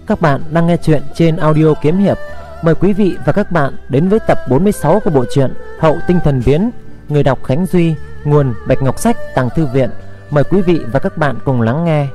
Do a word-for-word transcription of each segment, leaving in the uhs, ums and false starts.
Các bạn đang nghe chuyện trên audio kiếm hiệp. Mời quý vị và các bạn đến với tập bốn mươi sáu của bộ truyện Hậu Tinh Thần Biến. Người đọc Khánh Duy, nguồn Bạch Ngọc Sách, Tàng Thư Viện. Mời quý vị và các bạn cùng lắng nghe.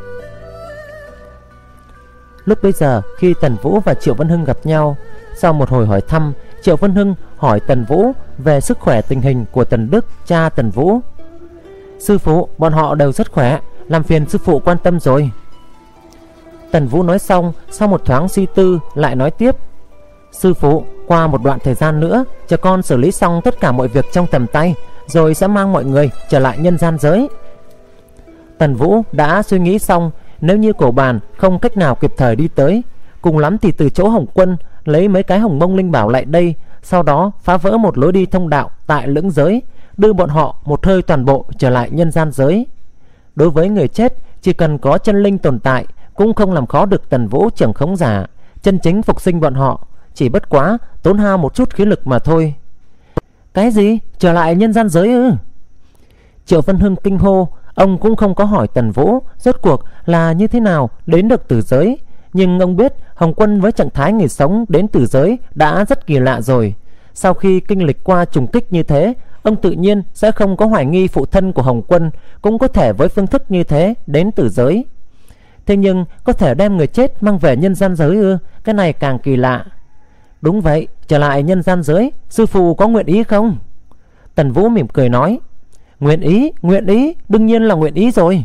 Lúc bấy giờ, khi Tần Vũ và Triệu Vân Hưng gặp nhau, sau một hồi hỏi thăm, Triệu Vân Hưng hỏi Tần Vũ về sức khỏe tình hình của Tần Đức, cha Tần Vũ. Sư phụ, bọn họ đều rất khỏe, làm phiền sư phụ quan tâm rồi. Tần Vũ nói xong, sau một thoáng suy tư lại nói tiếp: Sư phụ, qua một đoạn thời gian nữa, cho con xử lý xong tất cả mọi việc trong tầm tay, rồi sẽ mang mọi người trở lại nhân gian giới. Tần Vũ đã suy nghĩ xong, nếu như Cổ Bàn không cách nào kịp thời đi tới, cùng lắm thì từ chỗ Hồng Quân lấy mấy cái hồng mông linh bảo lại đây, sau đó phá vỡ một lối đi thông đạo tại lưỡng giới, đưa bọn họ một hơi toàn bộ trở lại nhân gian giới. Đối với người chết, chỉ cần có chân linh tồn tại cũng không làm khó được Tần Vũ trưởng khống giả chân chính phục sinh bọn họ, chỉ bất quá tốn hao một chút khí lực mà thôi. Cái gì? Trở lại nhân gian giới ư? Triệu Vân Hưng kinh hô. Ông cũng không có hỏi Tần Vũ rốt cuộc là như thế nào đến được tử giới, nhưng ông biết Hồng Quân với trạng thái người sống đến tử giới đã rất kỳ lạ rồi. Sau khi kinh lịch qua trùng kích như thế, ông tự nhiên sẽ không có hoài nghi phụ thân của Hồng Quân cũng có thể với phương thức như thế đến tử giới. Thế nhưng có thể đem người chết mang về nhân gian giới ư? Cái này càng kỳ lạ. Đúng vậy, trở lại nhân gian giới, sư phụ có nguyện ý không? Tần Vũ mỉm cười nói: Nguyện ý, nguyện ý, đương nhiên là nguyện ý rồi.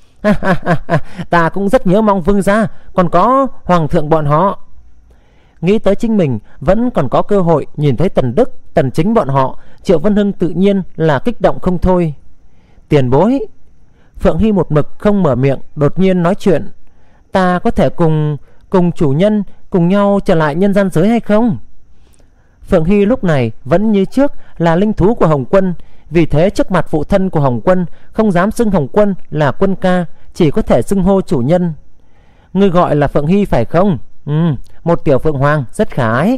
Ta cũng rất nhớ mong vương gia, còn có hoàng thượng bọn họ. Nghĩ tới chính mình vẫn còn có cơ hội nhìn thấy Tần Đức, Tần Chính bọn họ, Triệu Vân Hưng tự nhiên là kích động không thôi. Tiền bối. Phượng Hy một mực không mở miệng, đột nhiên nói chuyện: Ta có thể cùng cùng chủ nhân cùng nhau trở lại nhân gian giới hay không? Phượng Hy lúc này vẫn như trước là linh thú của Hồng Quân, vì thế trước mặt phụ thân của Hồng Quân không dám xưng Hồng Quân là quân ca, chỉ có thể xưng hô chủ nhân. Ngươi gọi là Phượng Hy phải không? Ừ, một tiểu phượng hoàng rất khả ái.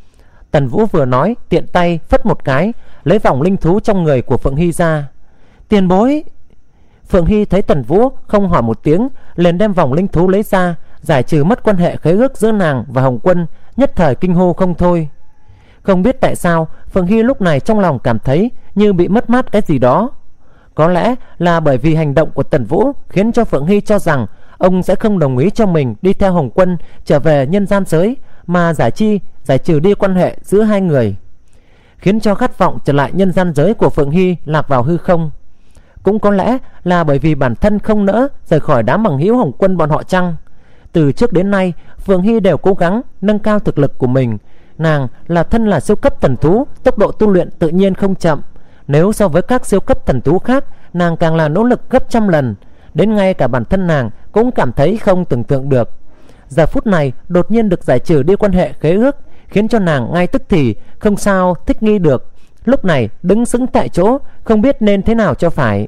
Tần Vũ vừa nói, tiện tay phất một cái, lấy vòng linh thú trong người của Phượng Hy ra. Tiền bối. Phượng Hy thấy Tần Vũ không hỏi một tiếng, liền đem vòng linh thú lấy ra, giải trừ mất quan hệ khế ước giữa nàng và Hồng Quân, nhất thời kinh hô không thôi. Không biết tại sao Phượng Hy lúc này trong lòng cảm thấy như bị mất mát cái gì đó. Có lẽ là bởi vì hành động của Tần Vũ khiến cho Phượng Hy cho rằng ông sẽ không đồng ý cho mình đi theo Hồng Quân trở về nhân gian giới, mà giải chi giải trừ đi quan hệ giữa hai người, khiến cho khát vọng trở lại nhân gian giới của Phượng Hy lạc vào hư không. Cũng có lẽ là bởi vì bản thân không nỡ rời khỏi đám bằng hữu Hồng Quân bọn họ chăng. Từ trước đến nay Phượng Hy đều cố gắng nâng cao thực lực của mình. Nàng là thân là siêu cấp thần thú, tốc độ tu luyện tự nhiên không chậm. Nếu so với các siêu cấp thần thú khác, nàng càng là nỗ lực gấp trăm lần, đến ngay cả bản thân nàng cũng cảm thấy không tưởng tượng được. Giờ phút này đột nhiên được giải trừ đi quan hệ khế ước, khiến cho nàng ngay tức thì không sao thích nghi được. Lúc này đứng sững tại chỗ, không biết nên thế nào cho phải.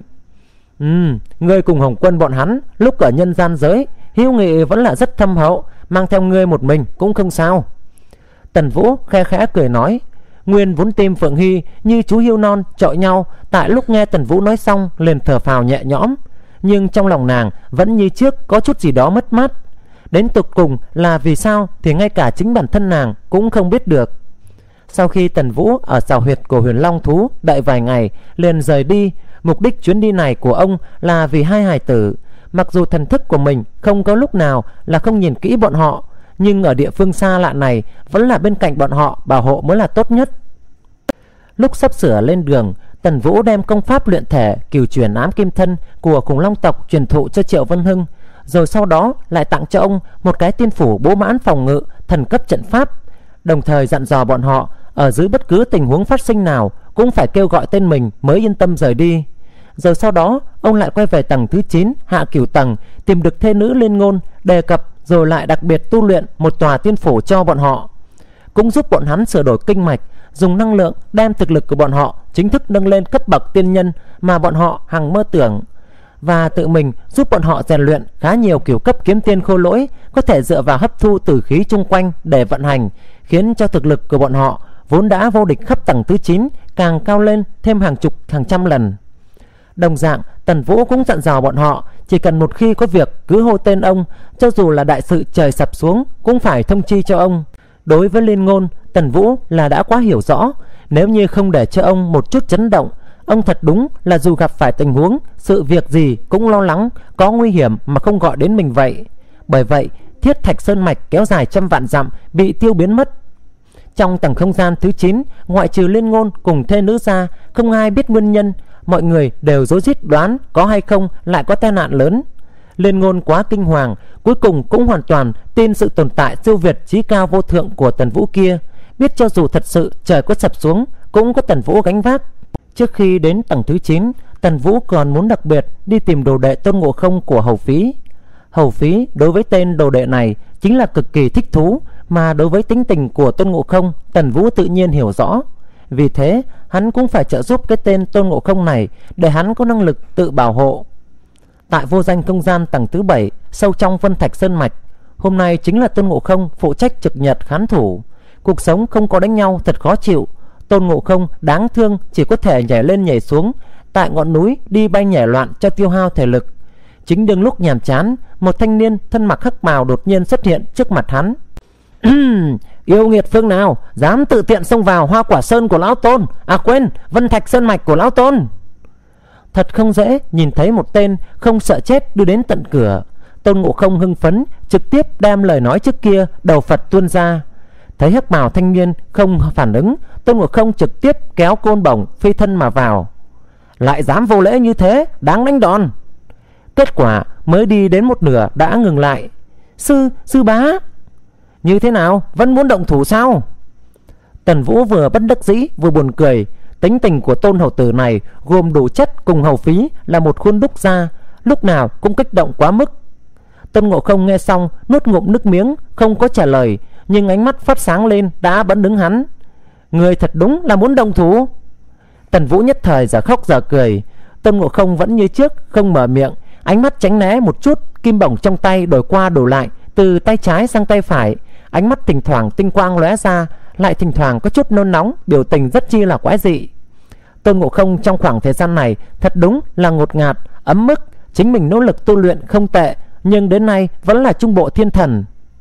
Ừm, ngươi cùng Hồng Quân bọn hắn lúc ở nhân gian giới hữu nghị vẫn là rất thâm hậu, mang theo ngươi một mình cũng không sao. Tần Vũ khe khẽ cười nói. Nguyên vốn tim Phượng Hy như chú hươu non chọi nhau, tại lúc nghe Tần Vũ nói xong liền thở phào nhẹ nhõm, nhưng trong lòng nàng vẫn như trước có chút gì đó mất mát. Đến tột cùng là vì sao thì ngay cả chính bản thân nàng cũng không biết được. Sau khi Tần Vũ ở xào huyệt của Huyền Long thú đợi vài ngày liền rời đi. Mục đích chuyến đi này của ông là vì hai hài tử. Mặc dù thần thức của mình không có lúc nào là không nhìn kỹ bọn họ, nhưng ở địa phương xa lạ này vẫn là bên cạnh bọn họ bảo hộ mới là tốt nhất. Lúc sắp sửa lên đường, Tần Vũ đem công pháp luyện thể cửu truyền ám kim thân của khủng long tộc truyền thụ cho Triệu Vân Hưng, rồi sau đó lại tặng cho ông một cái tiên phủ bố mãn phòng ngự thần cấp trận pháp, đồng thời dặn dò bọn họ ở dưới bất cứ tình huống phát sinh nào cũng phải kêu gọi tên mình mới yên tâm rời đi. Rồi sau đó ông lại quay về tầng thứ chín hạ cửu tầng, tìm được thê nữ Liên Ngôn, đề cập rồi lại đặc biệt tu luyện một tòa tiên phủ cho bọn họ, cũng giúp bọn hắn sửa đổi kinh mạch, dùng năng lượng đem thực lực của bọn họ chính thức nâng lên cấp bậc tiên nhân mà bọn họ hằng mơ tưởng, và tự mình giúp bọn họ rèn luyện khá nhiều kiểu cấp kiếm tiên khô lỗi, có thể dựa vào hấp thu tử khí chung quanh để vận hành, khiến cho thực lực của bọn họ vốn đã vô địch khắp tầng thứ chín càng cao lên thêm hàng chục hàng trăm lần. Đồng dạng Tần Vũ cũng dặn dò bọn họ chỉ cần một khi có việc cứ hô tên ông, cho dù là đại sự trời sập xuống cũng phải thông chi cho ông. Đối với Liên Ngôn, Tần Vũ là đã quá hiểu rõ, nếu như không để cho ông một chút chấn động, ông thật đúng là dù gặp phải tình huống sự việc gì cũng lo lắng có nguy hiểm mà không gọi đến mình vậy. Bởi vậy Thiết Thạch Sơn Mạch kéo dài trăm vạn dặm bị tiêu biến mất. Trong tầng không gian thứ chín, ngoại trừ Liên Ngôn cùng thê nữ ra, không ai biết nguyên nhân. Mọi người đều rối rít đoán có hay không lại có tai nạn lớn. Liên Ngôn quá kinh hoàng, cuối cùng cũng hoàn toàn tin sự tồn tại siêu việt trí cao vô thượng của Tần Vũ kia, biết cho dù thật sự trời có sập xuống cũng có Tần Vũ gánh vác. Trước khi đến tầng thứ chín, Tần Vũ còn muốn đặc biệt đi tìm đồ đệ Tôn Ngộ Không của Hầu Phí. Hầu Phí đối với tên đồ đệ này chính là cực kỳ thích thú, mà đối với tính tình của Tôn Ngộ Không, Tần Vũ tự nhiên hiểu rõ. Vì thế hắn cũng phải trợ giúp cái tên Tôn Ngộ Không này để hắn có năng lực tự bảo hộ. Tại vô danh không gian tầng thứ bảy, sâu trong Vân Thạch Sơn Mạch, hôm nay chính là Tôn Ngộ Không phụ trách trực nhật khán thủ. Cuộc sống không có đánh nhau thật khó chịu. Tôn Ngộ Không đáng thương chỉ có thể nhảy lên nhảy xuống tại ngọn núi, đi bay nhảy loạn cho tiêu hao thể lực. Chính đương lúc nhàm chán, một thanh niên thân mặc hắc bào đột nhiên xuất hiện trước mặt hắn. Yêu nghiệt phương nào dám tự tiện xông vào Hoa Quả Sơn của lão Tôn, à quên, Vân Thạch Sơn Mạch của lão Tôn. Thật không dễ nhìn thấy một tên không sợ chết đưa đến tận cửa. Tôn Ngộ Không hưng phấn trực tiếp đem lời nói trước kia đầu Phật tuôn ra. Thấy hắc bào thanh niên không phản ứng, Tôn Ngộ Không trực tiếp kéo côn bổng phi thân mà vào. Lại dám vô lễ như thế, đáng đánh đòn. Kết quả mới đi đến một nửa đã ngừng lại. Sư, sư bá, như thế nào, vẫn muốn động thủ sao? Tần Vũ vừa bất đắc dĩ vừa buồn cười. Tính tình của Tôn hầu tử này gồm đủ chất cùng Hầu Phí là một khuôn đúc ra, lúc nào cũng kích động quá mức. Tôn Ngộ Không nghe xong nuốt ngụm nước miếng, không có trả lời, nhưng ánh mắt phát sáng lên đã bắn đứng hắn. Người thật đúng là muốn động thủ. Tần Vũ nhất thời giờ khóc giờ cười. Tôn Ngộ Không vẫn như trước không mở miệng, ánh mắt tránh né một chút, kim bổng trong tay đổi qua đổi lại từ tay trái sang tay phải, ánh mắt thỉnh thoảng tinh quang lóe ra, lại thỉnh thoảng có chút nôn nóng, biểu tình rất chi là quái dị. Tôn Ngộ Không trong khoảng thời gian này thật đúng là ngột ngạt, ấm mức. Chính mình nỗ lực tu luyện không tệ, nhưng đến nay vẫn là trung bộ thiên thần.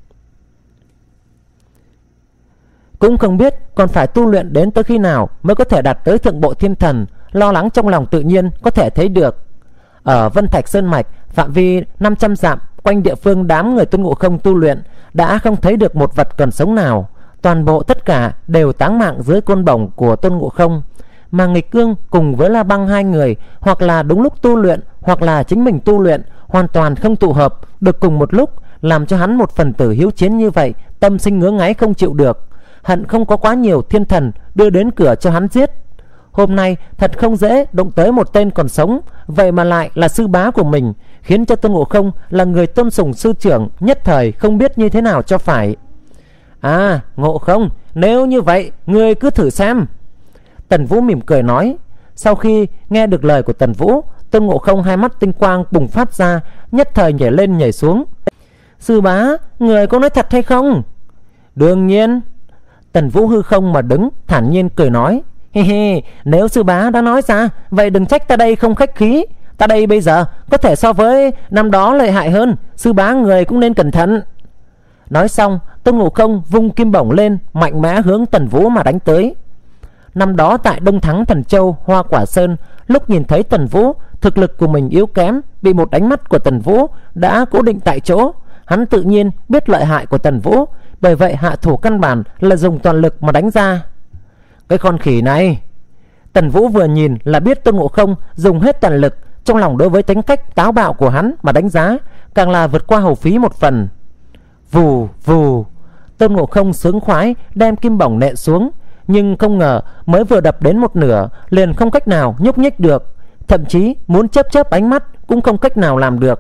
Cũng không biết còn phải tu luyện đến tới khi nào mới có thể đạt tới thượng bộ thiên thần. Lo lắng trong lòng tự nhiên có thể thấy được. Ở Vân Thạch Sơn Mạch phạm vi năm trăm dặm quanh địa phương đám người Tôn Ngộ Không tu luyện đã không thấy được một vật còn sống nào. Toàn bộ tất cả đều táng mạng dưới côn bổng của Tôn Ngộ Không. Mà Nghịch Cương cùng với La Băng hai người hoặc là đúng lúc tu luyện, hoặc là chính mình tu luyện, hoàn toàn không tụ hợp được cùng một lúc, làm cho hắn một phần tử hiếu chiến như vậy tâm sinh ngứa ngáy không chịu được, hận không có quá nhiều thiên thần đưa đến cửa cho hắn giết. Hôm nay thật không dễ đụng tới một tên còn sống, vậy mà lại là sư bá của mình, khiến cho Tôn Ngộ Không là người tôn sùng sư trưởng nhất thời không biết như thế nào cho phải. À, Ngộ Không, nếu như vậy ngươi cứ thử xem. Tần Vũ mỉm cười nói. Sau khi nghe được lời của Tần Vũ, Tôn Ngộ Không hai mắt tinh quang bùng phát ra, nhất thời nhảy lên nhảy xuống. Sư bá, người có nói thật hay không? Đương nhiên. Tần Vũ hư không mà đứng, thản nhiên cười nói. He he, nếu sư bá đã nói ra, vậy đừng trách ta đây không khách khí. Ta đây bây giờ có thể so với năm đó lợi hại hơn, sư bá người cũng nên cẩn thận. Nói xong, Tôn Ngộ Không vung kim bổng lên, mạnh mẽ hướng Tần Vũ mà đánh tới. Năm đó tại Đông Thắng Thần Châu, Hoa Quả Sơn, lúc nhìn thấy Tần Vũ thực lực của mình yếu kém, bị một ánh mắt của Tần Vũ đã cố định tại chỗ, hắn tự nhiên biết lợi hại của Tần Vũ, bởi vậy hạ thủ căn bản là dùng toàn lực mà đánh ra. Cái con khỉ này! Tần Vũ vừa nhìn là biết Tôn Ngộ Không dùng hết toàn lực, trong lòng đối với tính cách táo bạo của hắn mà đánh giá, càng là vượt qua Hầu Phí một phần. Vù vù, Tôn Ngộ Không sướng khoái đem kim bổng nện xuống, nhưng không ngờ mới vừa đập đến một nửa liền không cách nào nhúc nhích được, thậm chí muốn chớp chớp ánh mắt cũng không cách nào làm được.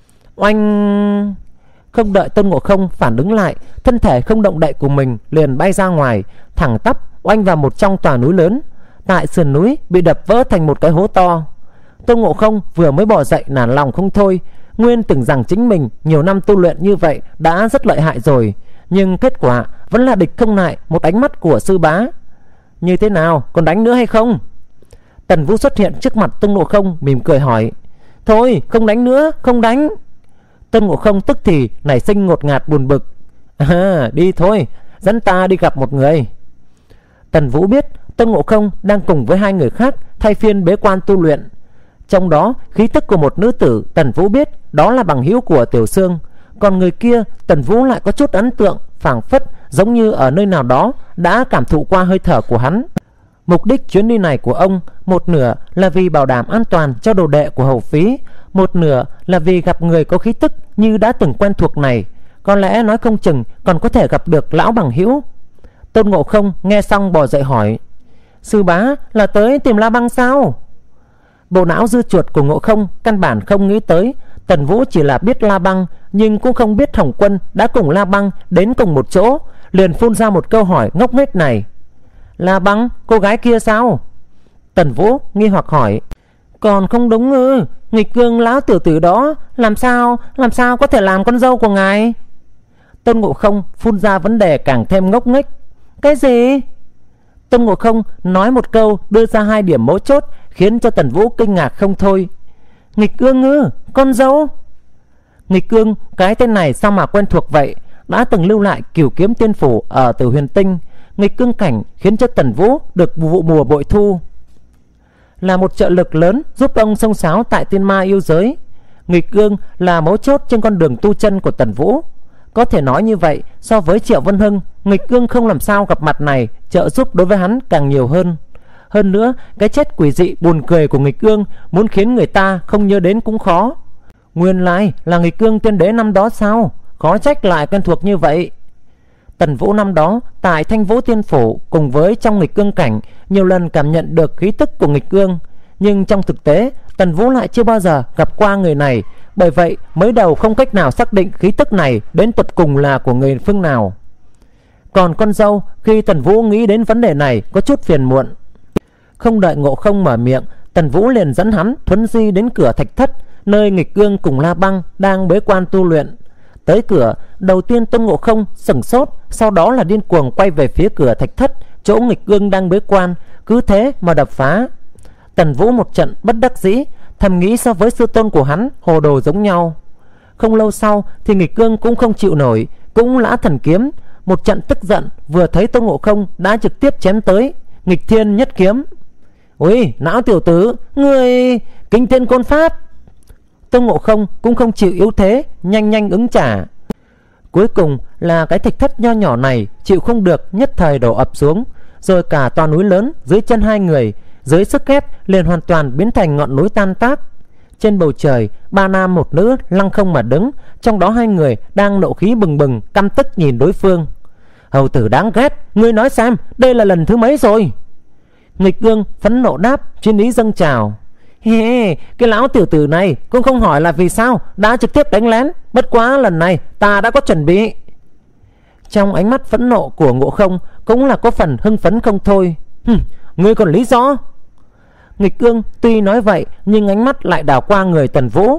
Oanh! Không đợi Tôn Ngộ Không phản ứng lại, thân thể không động đậy của mình liền bay ra ngoài, thẳng tắp oanh vào một trong tòa núi lớn. Tại sườn núi bị đập vỡ thành một cái hố to. Tôn Ngộ Không vừa mới bò dậy nản lòng không thôi. Nguyên tưởng rằng chính mình nhiều năm tu luyện như vậy đã rất lợi hại rồi, nhưng kết quả vẫn là địch không lại một ánh mắt của sư bá. Như thế nào, còn đánh nữa hay không? Tần Vũ xuất hiện trước mặt Tôn Ngộ Không mỉm cười hỏi. Thôi không đánh nữa, không đánh. Tôn Ngộ Không tức thì nảy sinh ngột ngạt buồn bực. À, đi thôi, dẫn ta đi gặp một người. Tần Vũ biết Tôn Ngộ Không đang cùng với hai người khác thay phiên bế quan tu luyện. Trong đó khí tức của một nữ tử Tần Vũ biết đó là bằng hữu của Tiểu Xương. Còn người kia Tần Vũ lại có chút ấn tượng, phảng phất giống như ở nơi nào đó đã cảm thụ qua hơi thở của hắn. Mục đích chuyến đi này của ông một nửa là vì bảo đảm an toàn cho đồ đệ của Hầu Phí, một nửa là vì gặp người có khí tức như đã từng quen thuộc này. Có lẽ nói không chừng còn có thể gặp được lão bằng hữu. Tôn Ngộ Không nghe xong bò dậy hỏi: Sư bá là tới tìm La Băng sao? Bộ não dư chuột của Ngộ Không căn bản không nghĩ tới Tần Vũ chỉ là biết La Băng, nhưng cũng không biết Hồng Quân đã cùng La Băng đến cùng một chỗ, liền phun ra một câu hỏi ngốc nghếch này: La Băng, cô gái kia sao? Tần Vũ nghi hoặc hỏi: Còn không đúng ư? Nghịch cương lão tiểu tử đó làm sao làm sao có thể làm con dâu của ngài? Tôn Ngộ Không phun ra vấn đề càng thêm ngốc nghếch. Cái gì? Tôn Ngộ Không nói một câu đưa ra hai điểm mấu chốt khiến cho Tần Vũ kinh ngạc không thôi. Nghịch cương ư? Con dâu? Nghịch cương, cái tên này sao mà quen thuộc vậy? Đã từng lưu lại Cửu Kiếm Tiên Phủ ở Tử Huyền Tinh. Nghịch cương cảnh khiến cho Tần Vũ được vụ mùa bội thu, là một trợ lực lớn giúp ông xông xáo tại tiên ma yêu giới. Nghịch cương là mấu chốt trên con đường tu chân của Tần Vũ. Có thể nói như vậy, so với Triệu Vân Hưng, nghịch cương không làm sao gặp mặt này trợ giúp đối với hắn càng nhiều hơn. Hơn nữa, cái chết quỷ dị buồn cười của nghịch cương muốn khiến người ta không nhớ đến cũng khó. Nguyên lai là nghịch cương tiên đế năm đó sao? Khó trách lại quen thuộc như vậy. Tần Vũ năm đó tại Thanh Vũ Tiên Phủ cùng với trong nghịch cương cảnh nhiều lần cảm nhận được khí tức của nghịch cương, nhưng trong thực tế Tần Vũ lại chưa bao giờ gặp qua người này, bởi vậy mới đầu không cách nào xác định khí tức này đến tột cùng là của người phương nào. Còn con dâu, khi Tần Vũ nghĩ đến vấn đề này có chút phiền muộn. Không đợi Ngộ Không mở miệng, Tần Vũ liền dẫn hắn thuấn di đến cửa thạch thất, nơi nghịch cương cùng La Băng đang bế quan tu luyện. Tới cửa, đầu tiên Tôn Ngộ Không sửng sốt, sau đó là điên cuồng quay về phía cửa thạch thất, chỗ nghịch cương đang bế quan, cứ thế mà đập phá. Tần Vũ một trận bất đắc dĩ, thầm nghĩ so với sư tôn của hắn hồ đồ giống nhau. Không lâu sau thì nghịch cương cũng không chịu nổi, cũng lã thần kiếm, một trận tức giận vừa thấy Tôn Ngộ Không đã trực tiếp chém tới, nghịch thiên nhất kiếm. Ôi não tiểu tử, ngươi kinh thiên côn pháp. Tôn Ngộ Không cũng không chịu yếu thế, nhanh nhanh ứng trả. Cuối cùng là cái thạch thất nho nhỏ này chịu không được, nhất thời đổ ập xuống, rồi cả tòa núi lớn dưới chân hai người dưới sức ép liền hoàn toàn biến thành ngọn núi tan tác. Trên bầu trời, ba nam một nữ lăng không mà đứng, trong đó hai người đang nộ khí bừng bừng, căm tức nhìn đối phương. Hầu tử đáng ghét, ngươi nói xem, đây là lần thứ mấy rồi? Nghịch cương phẫn nộ đáp, chiến ý dâng trào. He, cái lão tiểu tử này cũng không hỏi là vì sao đã trực tiếp đánh lén, bất quá lần này ta đã có chuẩn bị. Trong ánh mắt phẫn nộ của Ngộ Không cũng là có phần hưng phấn không thôi. Hừm, ngươi còn lý do? Nghịch cương tuy nói vậy nhưng ánh mắt lại đảo qua người Tần Vũ.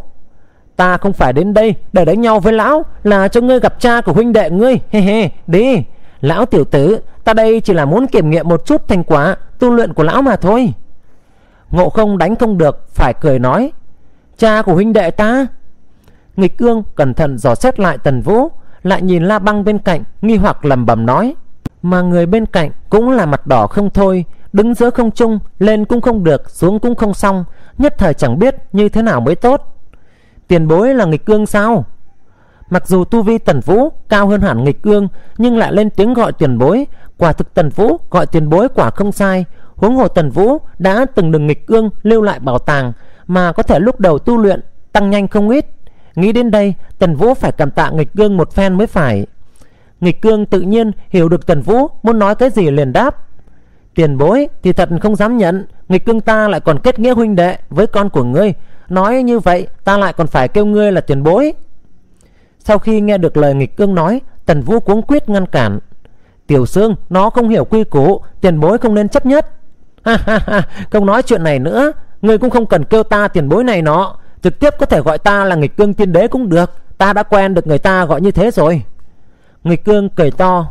Ta không phải đến đây để đánh nhau với lão, là cho ngươi gặp cha của huynh đệ ngươi. He he, đi. Lão tiểu tử, ta đây chỉ là muốn kiểm nghiệm một chút thành quả tu luyện của lão mà thôi. Ngộ Không đánh không được, phải cười nói: Cha của huynh đệ ta? Nghịch cương cẩn thận dò xét lại Tần Vũ, lại nhìn La Băng bên cạnh, nghi hoặc lẩm bẩm nói. Mà người bên cạnh cũng là mặt đỏ không thôi, đứng giữa không trung, lên cũng không được, xuống cũng không xong, nhất thời chẳng biết như thế nào mới tốt. Tiền bối là nghịch cương sao? Mặc dù tu vi Tần Vũ cao hơn hẳn nghịch cương, nhưng lại lên tiếng gọi tiền bối. Quả thực Tần Vũ gọi tiền bối quả không sai. Huống hồ Tần Vũ đã từng đừng nghịch cương lưu lại bảo tàng, mà có thể lúc đầu tu luyện tăng nhanh không ít. Nghĩ đến đây, Tần Vũ phải cảm tạ nghịch cương một phen mới phải. Nghịch cương tự nhiên hiểu được Tần Vũ muốn nói cái gì, liền đáp: Tiền bối thì thật không dám nhận, nghịch cương ta lại còn kết nghĩa huynh đệ với con của ngươi, nói như vậy ta lại còn phải kêu ngươi là tiền bối. Sau khi nghe được lời nghịch cương nói, Tần Vũ cuống quyết ngăn cản. Tiểu Xương nó không hiểu quy củ, tiền bối không nên chấp nhất. Ha ha ha, không nói chuyện này nữa, ngươi cũng không cần kêu ta tiền bối này nọ, trực tiếp có thể gọi ta là nghịch cương tiên đế cũng được, ta đã quen được người ta gọi như thế rồi. Nghịch cương cười to.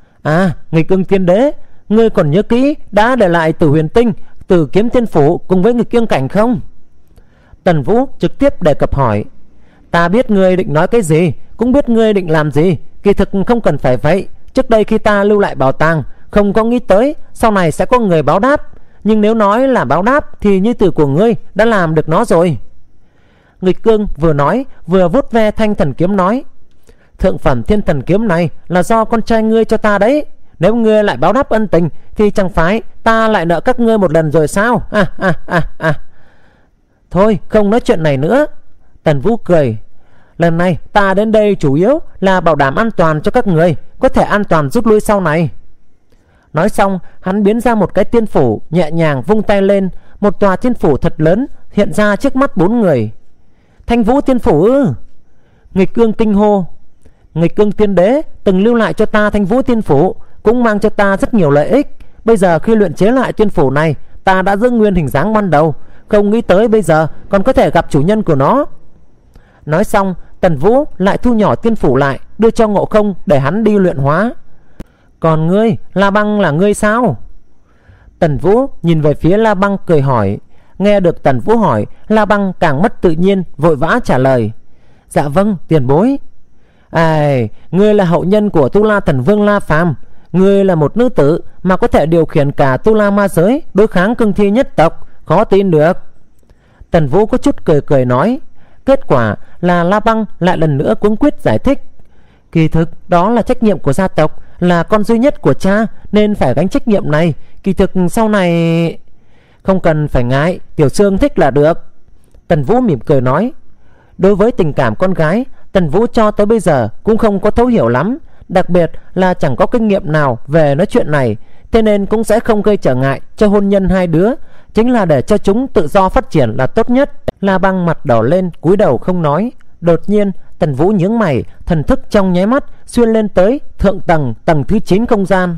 À, nghịch cương tiên đế, ngươi còn nhớ kỹ đã để lại Tử Huyền Tinh, Tử Kiếm Tiên Phủ cùng với nghịch cương cảnh không? Tần Vũ trực tiếp đề cập hỏi: Ta biết ngươi định nói cái gì, cũng biết ngươi định làm gì. Kỳ thực không cần phải vậy. Trước đây khi ta lưu lại bảo tàng, không có nghĩ tới sau này sẽ có người báo đáp. Nhưng nếu nói là báo đáp thì như từ của ngươi đã làm được nó rồi. Nghịch Cương vừa nói vừa vuốt ve thanh thần kiếm nói: Thượng phẩm thiên thần kiếm này là do con trai ngươi cho ta đấy. Nếu ngươi lại báo đáp ân tình thì chẳng phải ta lại nợ các ngươi một lần rồi sao? À, à, à, à. Thôi không nói chuyện này nữa. Tần Vũ cười: Lần này ta đến đây chủ yếu là bảo đảm an toàn cho các người, có thể an toàn rút lui sau này. Nói xong hắn biến ra một cái tiên phủ, nhẹ nhàng vung tay lên. Một tòa tiên phủ thật lớn hiện ra trước mắt bốn người. Thanh Vũ tiên phủ ư? Nghịch Cương kinh hô. Nghịch Cương tiên đế từng lưu lại cho ta Thanh Vũ tiên phủ, cũng mang cho ta rất nhiều lợi ích. Bây giờ khi luyện chế lại tiên phủ này, ta đã giữ nguyên hình dáng ban đầu, không nghĩ tới bây giờ còn có thể gặp chủ nhân của nó. Nói xong Tần Vũ lại thu nhỏ tiên phủ lại, đưa cho Ngộ Không để hắn đi luyện hóa. Còn ngươi, La Băng là ngươi sao? Tần Vũ nhìn về phía La Băng cười hỏi. Nghe được Tần Vũ hỏi, La Băng càng mất tự nhiên, vội vã trả lời: Dạ vâng tiền bối. Ai, ngươi là hậu nhân của Tu La Thần Vương La Phàm. Ngươi là một nữ tử mà có thể điều khiển cả Tu La ma giới đối kháng cương thi nhất tộc, khó tin được. Tần Vũ có chút cười cười nói. Kết quả là La Băng lại lần nữa cuống quýt giải thích: Kỳ thực đó là trách nhiệm của gia tộc, là con duy nhất của cha nên phải gánh trách nhiệm này. Kỳ thực sau này... Không cần phải ngại, Tiểu Sương thích là được. Tần Vũ mỉm cười nói. Đối với tình cảm con gái, Tần Vũ cho tới bây giờ cũng không có thấu hiểu lắm, đặc biệt là chẳng có kinh nghiệm nào về nói chuyện này, thế nên cũng sẽ không gây trở ngại cho hôn nhân hai đứa, chính là để cho chúng tự do phát triển là tốt nhất. La Băng mặt đỏ lên, cúi đầu không nói. Đột nhiên Tần Vũ nhướng mày, thần thức trong nháy mắt xuyên lên tới thượng tầng, tầng thứ chín không gian.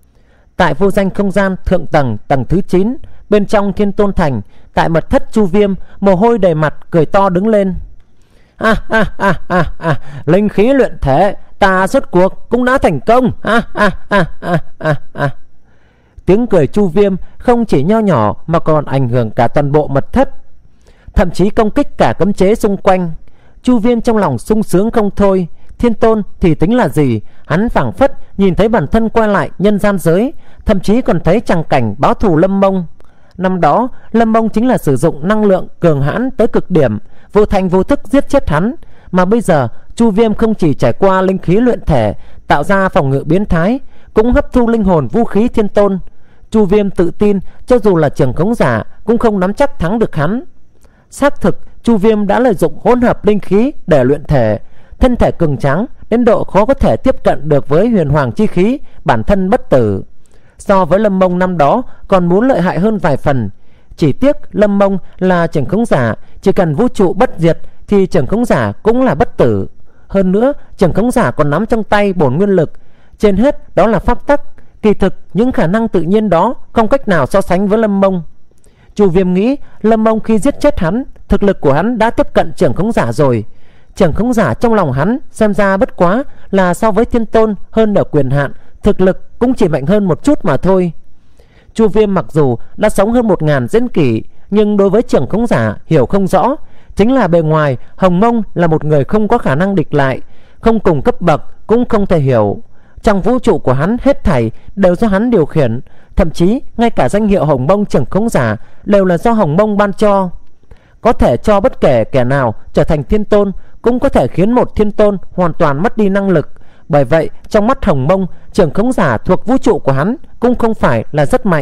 Tại vô danh không gian thượng tầng, tầng thứ chín, bên trong Thiên Tôn Thành, tại mật thất Chu Viêm, mồ hôi đầy mặt, cười to đứng lên. À, à, à, à, à, linh khí luyện thể, ta rốt cuộc cũng đã thành công. À, à, à, à, à, à. Tiếng cười Chu Viêm không chỉ nho nhỏ mà còn ảnh hưởng cả toàn bộ mật thất, thậm chí công kích cả cấm chế xung quanh. Chu Viêm trong lòng sung sướng không thôi. Thiên Tôn thì tính là gì, hắn phảng phất nhìn thấy bản thân quay lại nhân gian giới, thậm chí còn thấy tràng cảnh báo thù Lâm Mông. Năm đó Lâm Mông chính là sử dụng năng lượng cường hãn tới cực điểm, vô thành vô thức giết chết hắn. Mà bây giờ Chu Viêm không chỉ trải qua linh khí luyện thể tạo ra phòng ngự biến thái, cũng hấp thu linh hồn vũ khí Thiên Tôn. Chu Viêm tự tin cho dù là trưởng khống giả cũng không nắm chắc thắng được hắn. Xác thực Chu Viêm đã lợi dụng hỗn hợp linh khí để luyện thể, thân thể cường tráng đến độ khó có thể tiếp cận được với huyền hoàng chi khí, bản thân bất tử. So với Lâm Mông năm đó còn muốn lợi hại hơn vài phần. Chỉ tiếc Lâm Mông là trưởng khống giả, chỉ cần vũ trụ bất diệt thì trưởng khống giả cũng là bất tử. Hơn nữa trưởng khống giả còn nắm trong tay bổn nguyên lực, trên hết đó là pháp tắc. Kỳ thực những khả năng tự nhiên đó không cách nào so sánh với Lâm Mông. Chu Viêm nghĩ Lâm Mông khi giết chết hắn, thực lực của hắn đã tiếp cận trưởng khống giả rồi. Trưởng khống giả trong lòng hắn xem ra bất quá là so với Thiên Tôn hơn ở quyền hạn, thực lực cũng chỉ mạnh hơn một chút mà thôi. Chu Viêm mặc dù đã sống hơn một ngàn diễn kỷ, nhưng đối với trưởng khống giả hiểu không rõ. Chính là bề ngoài Hồng Mông là một người không có khả năng địch lại, không cùng cấp bậc cũng không thể hiểu. Trong vũ trụ của hắn hết thảy đều do hắn điều khiển, thậm chí ngay cả danh hiệu Hồng Mông trưởng khống giả đều là do Hồng Mông ban cho. Có thể cho bất kể kẻ nào trở thành Thiên Tôn, cũng có thể khiến một Thiên Tôn hoàn toàn mất đi năng lực. Bởi vậy trong mắt Hồng Mông, trưởng khống giả thuộc vũ trụ của hắn cũng không phải là rất mạnh.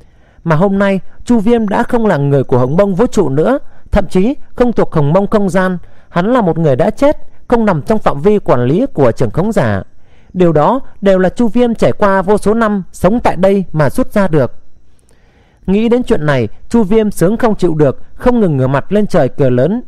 Mà hôm nay Chu Viêm đã không là người của Hồng Mông vũ trụ nữa, thậm chí không thuộc Hồng Mông không gian. Hắn là một người đã chết, không nằm trong phạm vi quản lý của trưởng khống giả. Điều đó đều là Chu Viêm trải qua vô số năm sống tại đây mà rút ra được. Nghĩ đến chuyện này, Chu Viêm sướng không chịu được, không ngừng ngửa mặt lên trời cười lớn.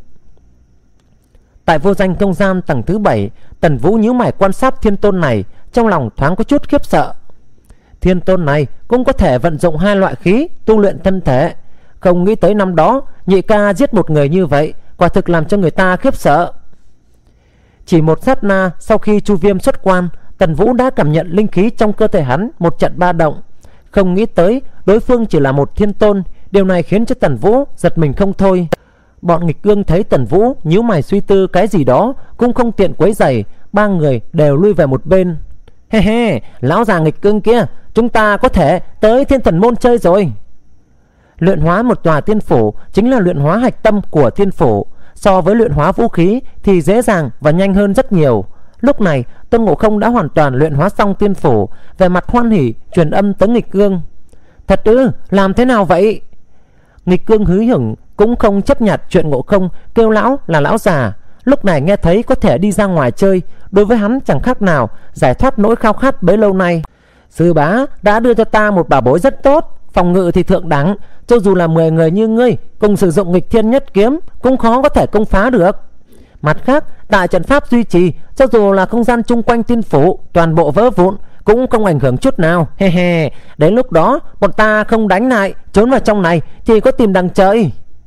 Tại vô danh không gian tầng thứ bảy, Tần Vũ nhíu mày quan sát Thiên Tôn này, trong lòng thoáng có chút khiếp sợ. Thiên Tôn này cũng có thể vận dụng hai loại khí tu luyện thân thể. Không nghĩ tới năm đó nhị ca giết một người như vậy, quả thực làm cho người ta khiếp sợ. Chỉ một sát na sau khi Chu Viêm xuất quan, Tần Vũ đã cảm nhận linh khí trong cơ thể hắn một trận ba động. Không nghĩ tới đối phương chỉ là một Thiên Tôn, điều này khiến cho Tần Vũ giật mình không thôi. Bọn nghịch cương thấy Tần Vũ nhíu mày suy tư cái gì đó cũng không tiện quấy rầy, ba người đều lui về một bên. He he, lão già nghịch cương kia, chúng ta có thể tới Thiên Thần Môn chơi rồi. Luyện hóa một tòa tiên phủ chính là luyện hóa hạch tâm của tiên phủ, so với luyện hóa vũ khí thì dễ dàng và nhanh hơn rất nhiều. Lúc này Tôn Ngộ Không đã hoàn toàn luyện hóa xong tiên phủ, về mặt hoan hỉ truyền âm tới nghịch cương. Thật ư, làm thế nào vậy? Nghịch cương hứ hửng cũng không chấp nhận chuyện Ngộ Không kêu lão là lão già. Lúc này nghe thấy có thể đi ra ngoài chơi, đối với hắn chẳng khác nào giải thoát nỗi khao khát bấy lâu nay. Sư bá đã đưa cho ta một bảo bối rất tốt, phòng ngự thì thượng đẳng, cho dù là mười người như ngươi cùng sử dụng nghịch thiên nhất kiếm cũng khó có thể công phá được. Mặt khác, tại trận pháp duy trì, cho dù là không gian chung quanh tiên phủ toàn bộ vỡ vụn cũng không ảnh hưởng chút nào. He he, đến lúc đó bọn ta không đánh lại, trốn vào trong này thì có tìm đằng trời.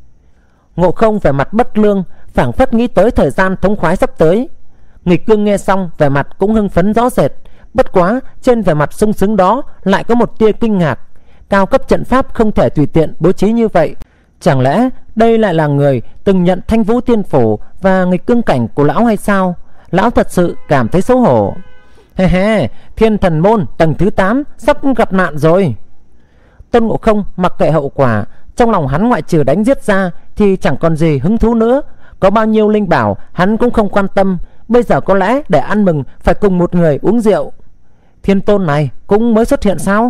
Ngộ Không vẻ mặt bất lương, phảng phất nghĩ tới thời gian thống khoái sắp tới. Nghịch cương nghe xong vẻ mặt cũng hưng phấn rõ rệt, bất quá trên vẻ mặt sung sướng đó lại có một tia kinh ngạc. Cao cấp trận pháp không thể tùy tiện bố trí như vậy, chẳng lẽ đây lại là người từng nhận Thanh Vũ Tiên Phủ và nghịch cương cảnh của lão hay sao? Lão thật sự cảm thấy xấu hổ. He he, Thiên Thần Môn tầng thứ tám sắp gặp nạn rồi. Tôn Ngộ Không mặc kệ hậu quả, trong lòng hắn ngoại trừ đánh giết ra thì chẳng còn gì hứng thú nữa. Có bao nhiêu linh bảo hắn cũng không quan tâm, bây giờ có lẽ để ăn mừng phải cùng một người uống rượu. Thiên Tôn này cũng mới xuất hiện sao?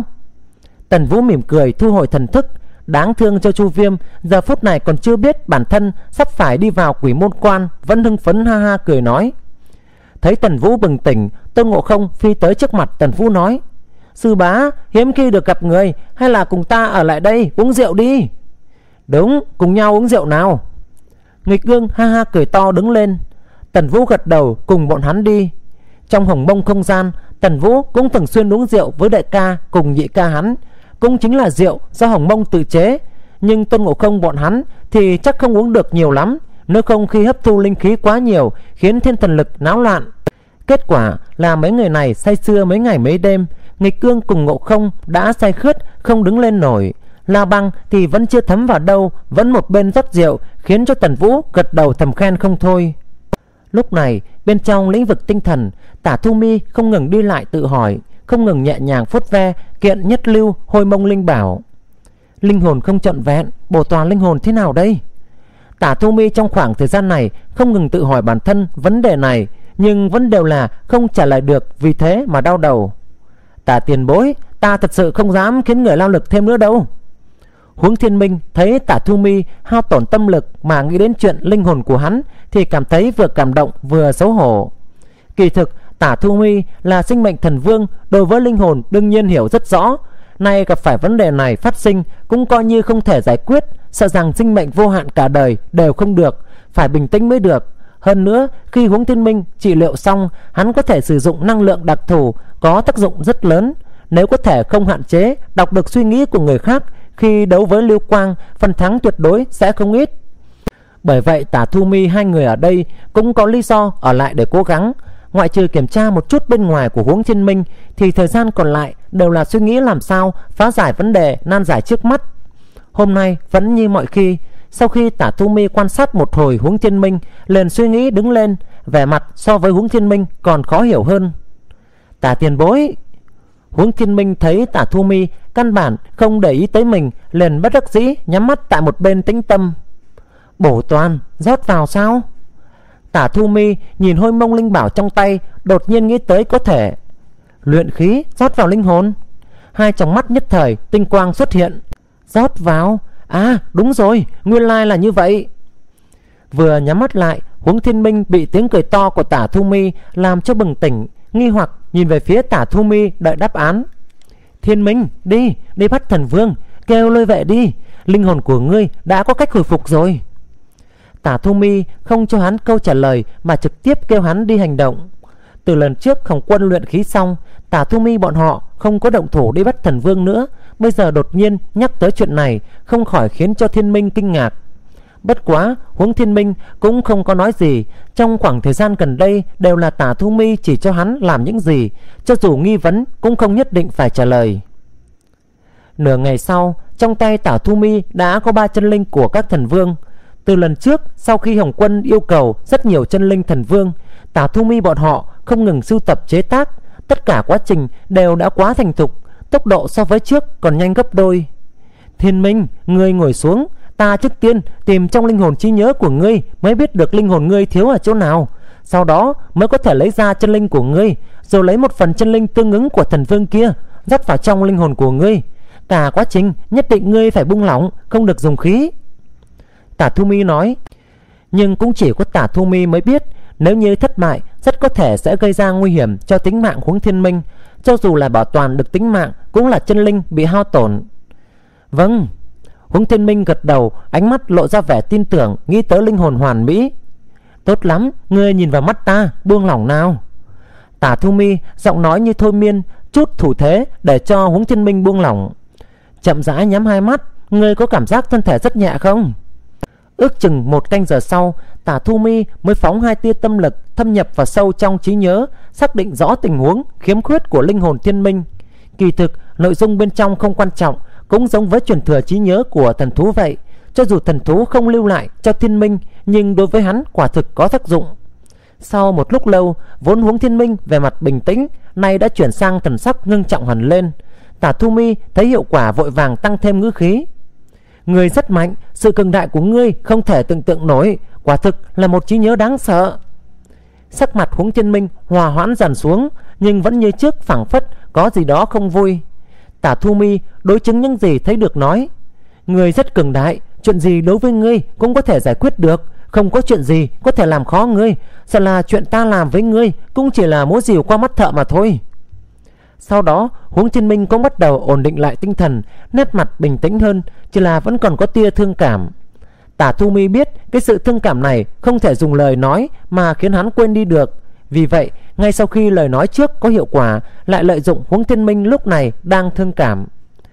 Tần Vũ mỉm cười thu hồi thần thức. Đáng thương cho Chu Viêm, giờ phút này còn chưa biết bản thân sắp phải đi vào Quỷ Môn Quan, vẫn hưng phấn ha ha cười nói. Thấy Tần Vũ bừng tỉnh, Tôn Ngộ Không phi tới trước mặt Tần Vũ nói: Sư bá, hiếm khi được gặp người, hay là cùng ta ở lại đây uống rượu đi. Đúng, cùng nhau uống rượu nào. Nghịch cương ha ha cười to đứng lên. Tần Vũ gật đầu cùng bọn hắn đi. Trong hồng mông không gian, Tần Vũ cũng thường xuyên uống rượu với đại ca cùng nhị ca hắn, cũng chính là rượu do hồng mông tự chế. Nhưng Tôn Ngộ Không bọn hắn thì chắc không uống được nhiều lắm, nếu không khi hấp thu linh khí quá nhiều khiến thiên thần lực náo loạn. Kết quả là mấy người này say sưa mấy ngày mấy đêm. Nghịch cương cùng Ngộ Không đã say khướt không đứng lên nổi. La Băng thì vẫn chưa thấm vào đâu, vẫn một bên rót rượu, khiến cho Tần Vũ gật đầu thầm khen không thôi. Lúc này bên trong lĩnh vực tinh thần, Tả Thu Mi không ngừng đi lại tự hỏi, không ngừng nhẹ nhàng phốt ve kiện nhất lưu Hôi Mông linh bảo. Linh hồn không trọn vẹn, bổ toàn linh hồn thế nào đây? Tả Thu Mi trong khoảng thời gian này không ngừng tự hỏi bản thân vấn đề này, nhưng vẫn đều là không trả lời được, vì thế mà đau đầu. Tả tiền bối, ta thật sự không dám khiến người lao lực thêm nữa đâu. Huống Thiên Minh thấy Tả Thu Mi hao tổn tâm lực mà nghĩ đến chuyện linh hồn của hắn thì cảm thấy vừa cảm động vừa xấu hổ. Kỳ thực Tả Thu Mi là sinh mệnh thần vương, đối với linh hồn đương nhiên hiểu rất rõ. Nay gặp phải vấn đề này phát sinh cũng coi như không thể giải quyết, sợ rằng sinh mệnh vô hạn cả đời đều không được, phải bình tĩnh mới được. Hơn nữa khi Huống Thiên Minh trị liệu xong, hắn có thể sử dụng năng lượng đặc thù có tác dụng rất lớn. Nếu có thể không hạn chế đọc được suy nghĩ của người khác, khi đấu với Lưu Quang, phần thắng tuyệt đối sẽ không ít. Bởi vậy Tả Thu Mi hai người ở đây cũng có lý do ở lại để cố gắng. Ngoại trừ kiểm tra một chút bên ngoài của Huống Thiên Minh thì thời gian còn lại đều là suy nghĩ làm sao phá giải vấn đề nan giải trước mắt. Hôm nay vẫn như mọi khi, sau khi Tả Thu Mi quan sát một hồi Huống Thiên Minh, liền suy nghĩ đứng lên, vẻ mặt so với Huống Thiên Minh còn khó hiểu hơn. Tả tiền bối. Huống Thiên Minh thấy Tả Thu Mi căn bản không để ý tới mình, liền bất đắc dĩ nhắm mắt tại một bên tĩnh tâm. Bổ toàn rót vào sao? Tả Thu Mi nhìn Hôi Mông linh bảo trong tay, đột nhiên nghĩ tới có thể luyện khí rót vào linh hồn. Hai tròng mắt nhất thời tinh quang xuất hiện. Rót vào? À đúng rồi, nguyên lai là như vậy. Vừa nhắm mắt lại, Huống Thiên Minh bị tiếng cười to của Tả Thu Mi làm cho bừng tỉnh, nghi hoặc nhìn về phía Tả Thu Mi đợi đáp án. Thiên Minh, đi, đi bắt thần vương, kêu lôi vệ đi, linh hồn của ngươi đã có cách hồi phục rồi. Tả Thu Mi không cho hắn câu trả lời mà trực tiếp kêu hắn đi hành động. Từ lần trước Hồng Quân luyện khí xong, Tả Thu Mi bọn họ không có động thủ đi bắt thần vương nữa, bây giờ đột nhiên nhắc tới chuyện này, không khỏi khiến cho Thiên Minh kinh ngạc. Bất quá Huống Thiên Minh cũng không có nói gì. Trong khoảng thời gian gần đây đều là Tả Thu Mi chỉ cho hắn làm những gì, cho dù nghi vấn cũng không nhất định phải trả lời. Nửa ngày sau, trong tay Tả Thu Mi đã có ba chân linh của các thần vương. Từ lần trước, sau khi Hồng Quân yêu cầu rất nhiều chân linh thần vương, Tả Thu Mi bọn họ không ngừng sưu tập chế tác. Tất cả quá trình đều đã quá thành thục, tốc độ so với trước còn nhanh gấp đôi. Thiên Minh, ngươi ngồi xuống. Ta trước tiên tìm trong linh hồn trí nhớ của ngươi, mới biết được linh hồn ngươi thiếu ở chỗ nào. Sau đó mới có thể lấy ra chân linh của ngươi, rồi lấy một phần chân linh tương ứng của thần vương kia dắt vào trong linh hồn của ngươi. Cả quá trình nhất định ngươi phải buông lỏng, không được dùng khí. Tả Thu Mi nói. Nhưng cũng chỉ có Tả Thu Mi mới biết, nếu như thất bại rất có thể sẽ gây ra nguy hiểm cho tính mạng Huống Thiên Minh. Cho dù là bảo toàn được tính mạng, cũng là chân linh bị hao tổn. Vâng. Huống Thiên Minh gật đầu, ánh mắt lộ ra vẻ tin tưởng, nghĩ tới linh hồn hoàn mỹ. Tốt lắm, ngươi nhìn vào mắt ta, buông lỏng nào. Tả Thu Mi giọng nói như thôi miên, chút thủ thế để cho Huống Thiên Minh buông lỏng. Chậm rãi nhắm hai mắt. Ngươi có cảm giác thân thể rất nhẹ không? Ước chừng một canh giờ sau, Tả Thu Mi mới phóng hai tia tâm lực thâm nhập vào sâu trong trí nhớ, xác định rõ tình huống khiếm khuyết của linh hồn Thiên Minh. Kỳ thực nội dung bên trong không quan trọng, cũng giống với truyền thừa trí nhớ của thần thú vậy. Cho dù thần thú không lưu lại cho Thiên Minh, nhưng đối với hắn quả thực có tác dụng. Sau một lúc lâu, vốn Huống Thiên Minh về mặt bình tĩnh nay đã chuyển sang thần sắc ngưng trọng hẳn lên. Tả Thu Mi thấy hiệu quả vội vàng tăng thêm ngữ khí. Ngươi rất mạnh, sự cường đại của ngươi không thể tưởng tượng nổi, quả thực là một trí nhớ đáng sợ. Sắc mặt Huống Thiên Minh hòa hoãn dần xuống, nhưng vẫn như trước phảng phất có gì đó không vui. Tả Thu Mi đối chứng những gì thấy được nói. Ngươi rất cường đại, chuyện gì đối với ngươi cũng có thể giải quyết được, không có chuyện gì có thể làm khó ngươi. Sợ là chuyện ta làm với ngươi cũng chỉ là múa rìu qua mắt thợ mà thôi. Sau đó Huống Thiên Minh cũng bắt đầu ổn định lại tinh thần, nét mặt bình tĩnh hơn, chỉ là vẫn còn có tia thương cảm. Tả Thu Mi biết cái sự thương cảm này không thể dùng lời nói mà khiến hắn quên đi được. Vì vậy ngay sau khi lời nói trước có hiệu quả, lại lợi dụng Huống Thiên Minh lúc này đang thương cảm.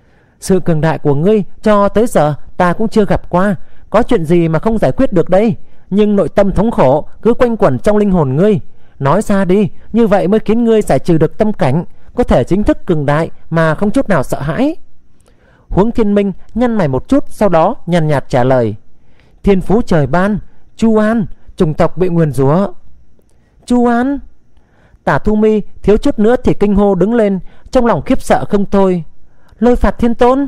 Sự cường đại của ngươi cho tới giờ ta cũng chưa gặp qua, có chuyện gì mà không giải quyết được đây? Nhưng nội tâm thống khổ cứ quanh quẩn trong linh hồn ngươi. Nói ra đi, như vậy mới khiến ngươi giải trừ được tâm cảnh, có thể chính thức cường đại mà không chút nào sợ hãi. Huống Thiên Minh nhăn mày một chút, sau đó nhàn nhạt trả lời. Thiên phú trời ban, Chu An, chủng tộc bị nguyền rủa. Chu An? Tả Thu Mi thiếu chút nữa thì kinh hô đứng lên, trong lòng khiếp sợ không thôi. Lôi phạt thiên tôn?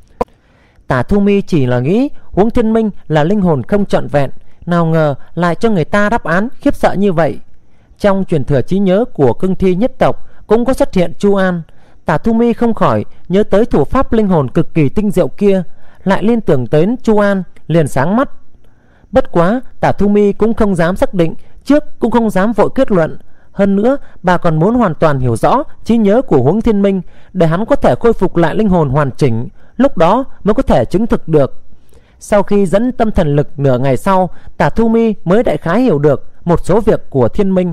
Tả Thu Mi chỉ là nghĩ Huống Thiên Minh là linh hồn không trọn vẹn, nào ngờ lại cho người ta đáp án khiếp sợ như vậy. Trong truyền thừa trí nhớ của cương thi nhất tộc cũng có xuất hiện Chu An. Tả Thu Mi không khỏi nhớ tới thủ pháp linh hồn cực kỳ tinh diệu kia, lại liên tưởng tới Chu An, liền sáng mắt. Bất quá Tả Thu Mi cũng không dám xác định, trước cũng không dám vội kết luận. Hơn nữa bà còn muốn hoàn toàn hiểu rõ trí nhớ của Huống Thiên Minh, để hắn có thể khôi phục lại linh hồn hoàn chỉnh, lúc đó mới có thể chứng thực được. Sau khi dẫn tâm thần lực nửa ngày sau, Tả Thu Mi mới đại khái hiểu được một số việc của Thiên Minh.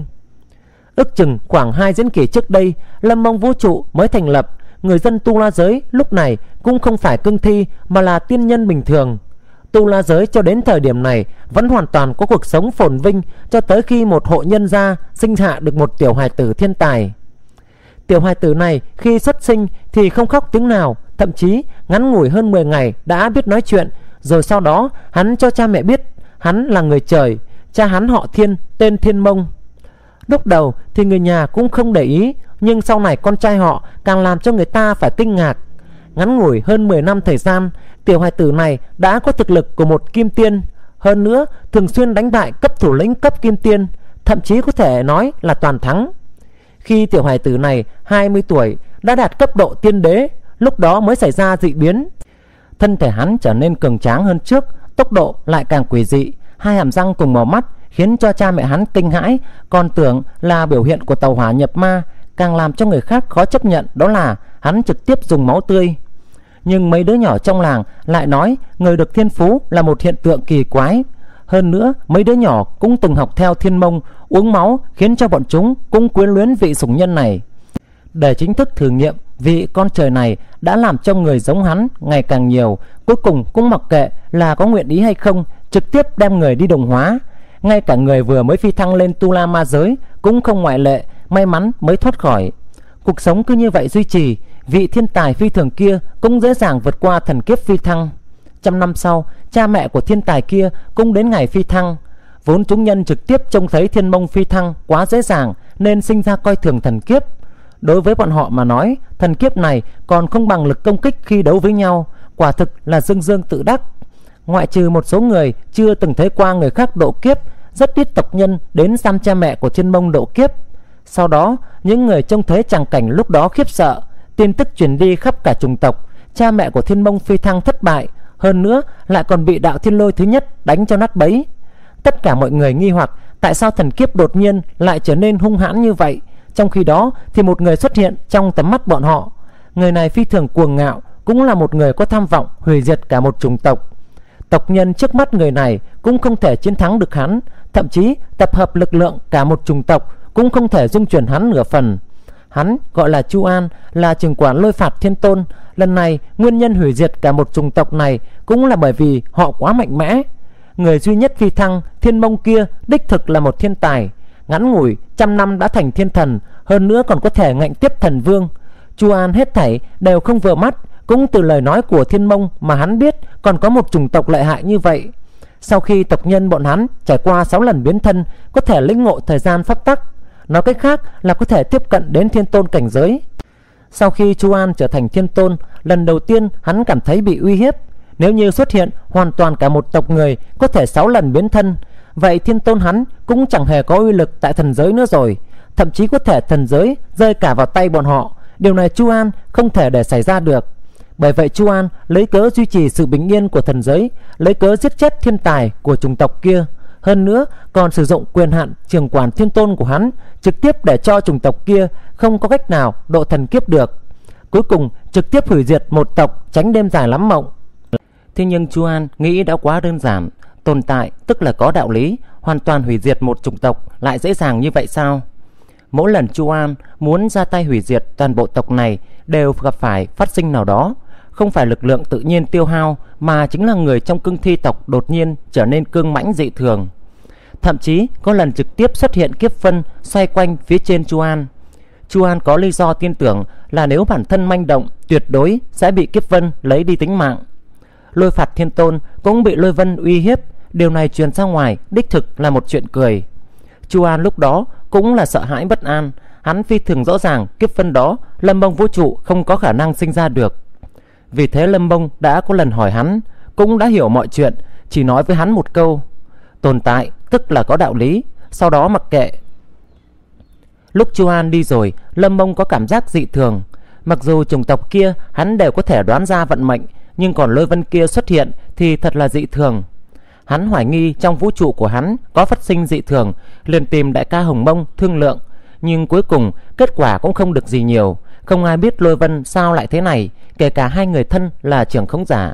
Ước chừng khoảng hai diễn kỷ trước đây, Lâm Mông Vũ Trụ mới thành lập. Người dân Tu La Giới lúc này cũng không phải cương thi, mà là tiên nhân bình thường. Tu La Giới cho đến thời điểm này vẫn hoàn toàn có cuộc sống phồn vinh, cho tới khi một hộ nhân gia sinh hạ được một tiểu hài tử thiên tài. Tiểu hài tử này khi xuất sinh thì không khóc tiếng nào, thậm chí ngắn ngủi hơn mười ngày đã biết nói chuyện. Rồi sau đó hắn cho cha mẹ biết hắn là người trời. Cha hắn họ Thiên, tên Thiên Mông. Lúc đầu thì người nhà cũng không để ý, nhưng sau này con trai họ càng làm cho người ta phải kinh ngạc. Ngắn ngủi hơn mười năm thời gian, tiểu hài tử này đã có thực lực của một kim tiên. Hơn nữa thường xuyên đánh bại cấp thủ lĩnh cấp kim tiên, thậm chí có thể nói là toàn thắng. Khi tiểu hài tử này hai mươi tuổi đã đạt cấp độ tiên đế, lúc đó mới xảy ra dị biến. Thân thể hắn trở nên cường tráng hơn trước, tốc độ lại càng quỷ dị, hai hàm răng cùng màu mắt khiến cho cha mẹ hắn kinh hãi, còn tưởng là biểu hiện của tàu hỏa nhập ma. Càng làm cho người khác khó chấp nhận đó là hắn trực tiếp dùng máu tươi. Nhưng mấy đứa nhỏ trong làng lại nói người được thiên phú là một hiện tượng kỳ quái. Hơn nữa mấy đứa nhỏ cũng từng học theo Thiên Mông uống máu, khiến cho bọn chúng cũng quyến luyến vị sủng nhân này. Để chính thức thử nghiệm vị con trời này đã làm cho người giống hắn ngày càng nhiều, cuối cùng cũng mặc kệ là có nguyện ý hay không, trực tiếp đem người đi đồng hóa. Ngay cả người vừa mới phi thăng lên Tu La Ma Giới cũng không ngoại lệ, may mắn mới thoát khỏi. Cuộc sống cứ như vậy duy trì, vị thiên tài phi thường kia cũng dễ dàng vượt qua thần kiếp phi thăng. Trăm năm sau, cha mẹ của thiên tài kia cũng đến ngày phi thăng. Vốn chúng nhân trực tiếp trông thấy Thiên Mông phi thăng quá dễ dàng nên sinh ra coi thường thần kiếp. Đối với bọn họ mà nói, thần kiếp này còn không bằng lực công kích khi đấu với nhau, quả thực là dương dương tự đắc. Ngoại trừ một số người chưa từng thấy qua người khác độ kiếp, rất ít tộc nhân đến xăm cha mẹ của Thiên Mông độ kiếp. Sau đó, những người trông thấy tràng cảnh lúc đó khiếp sợ, tin tức truyền đi khắp cả chủng tộc, cha mẹ của Thiên Mông phi thăng thất bại, hơn nữa lại còn bị đạo thiên lôi thứ nhất đánh cho nát bấy. Tất cả mọi người nghi hoặc tại sao thần kiếp đột nhiên lại trở nên hung hãn như vậy. Trong khi đó thì một người xuất hiện trong tầm mắt bọn họ. Người này phi thường cuồng ngạo, cũng là một người có tham vọng hủy diệt cả một chủng tộc. Tộc nhân trước mắt người này cũng không thể chiến thắng được hắn, thậm chí tập hợp lực lượng cả một chủng tộc cũng không thể dung chuyển hắn nửa phần. Hắn gọi là Chu An, là trưởng quản Lôi Phạt Thiên Tôn. Lần này nguyên nhân hủy diệt cả một chủng tộc này cũng là bởi vì họ quá mạnh mẽ. Người duy nhất phi thăng Thiên Mông kia đích thực là một thiên tài, ngắn ngủi trăm năm đã thành thiên thần, hơn nữa còn có thể ngạnh tiếp thần vương. Chu An hết thảy đều không vừa mắt, cũng từ lời nói của Thiên Mông mà hắn biết còn có một chủng tộc lợi hại như vậy. Sau khi tộc nhân bọn hắn trải qua sáu lần biến thân, có thể lĩnh ngộ thời gian pháp tắc, nói cách khác là có thể tiếp cận đến thiên tôn cảnh giới. Sau khi Chu An trở thành thiên tôn, lần đầu tiên hắn cảm thấy bị uy hiếp. Nếu như xuất hiện hoàn toàn cả một tộc người có thể sáu lần biến thân, vậy thiên tôn hắn cũng chẳng hề có uy lực tại thần giới nữa rồi, thậm chí có thể thần giới rơi cả vào tay bọn họ. Điều này Chu An không thể để xảy ra được. Bởi vậy Chu An lấy cớ duy trì sự bình yên của thần giới, lấy cớ giết chết thiên tài của chủng tộc kia, hơn nữa còn sử dụng quyền hạn trưởng quản thiên tôn của hắn, trực tiếp để cho chủng tộc kia không có cách nào độ thần kiếp được. Cuối cùng trực tiếp hủy diệt một tộc, tránh đêm dài lắm mộng. Thế nhưng Chu An nghĩ đã quá đơn giản. Tồn tại tức là có đạo lý, hoàn toàn hủy diệt một chủng tộc lại dễ dàng như vậy sao? Mỗi lần Chu An muốn ra tay hủy diệt toàn bộ tộc này đều gặp phải phát sinh nào đó. Không phải lực lượng tự nhiên tiêu hao, mà chính là người trong cương thi tộc đột nhiên trở nên cương mãnh dị thường. Thậm chí có lần trực tiếp xuất hiện kiếp phân xoay quanh phía trên Chu An. Chu An có lý do tin tưởng là nếu bản thân manh động, tuyệt đối sẽ bị kiếp vân lấy đi tính mạng. Lôi Phạt Thiên Tôn cũng bị lôi vân uy hiếp. Điều này truyền ra ngoài đích thực là một chuyện cười. Chu An lúc đó cũng là sợ hãi bất an. Hắn phi thường rõ ràng kiếp phân đó Lâm Bông vũ trụ không có khả năng sinh ra được. Vì thế Lâm Bông đã có lần hỏi hắn, cũng đã hiểu mọi chuyện, chỉ nói với hắn một câu: tồn tại tức là có đạo lý, sau đó mặc kệ. Lúc Chu An đi rồi, Lâm Bông có cảm giác dị thường. Mặc dù chủng tộc kia hắn đều có thể đoán ra vận mệnh, nhưng còn lôi vân kia xuất hiện thì thật là dị thường. Hắn hoài nghi trong vũ trụ của hắn có phát sinh dị thường, liền tìm đại ca Hồng Mông thương lượng. Nhưng cuối cùng kết quả cũng không được gì nhiều. Không ai biết lôi vân sao lại thế này, kể cả hai người thân là trưởng khống giả.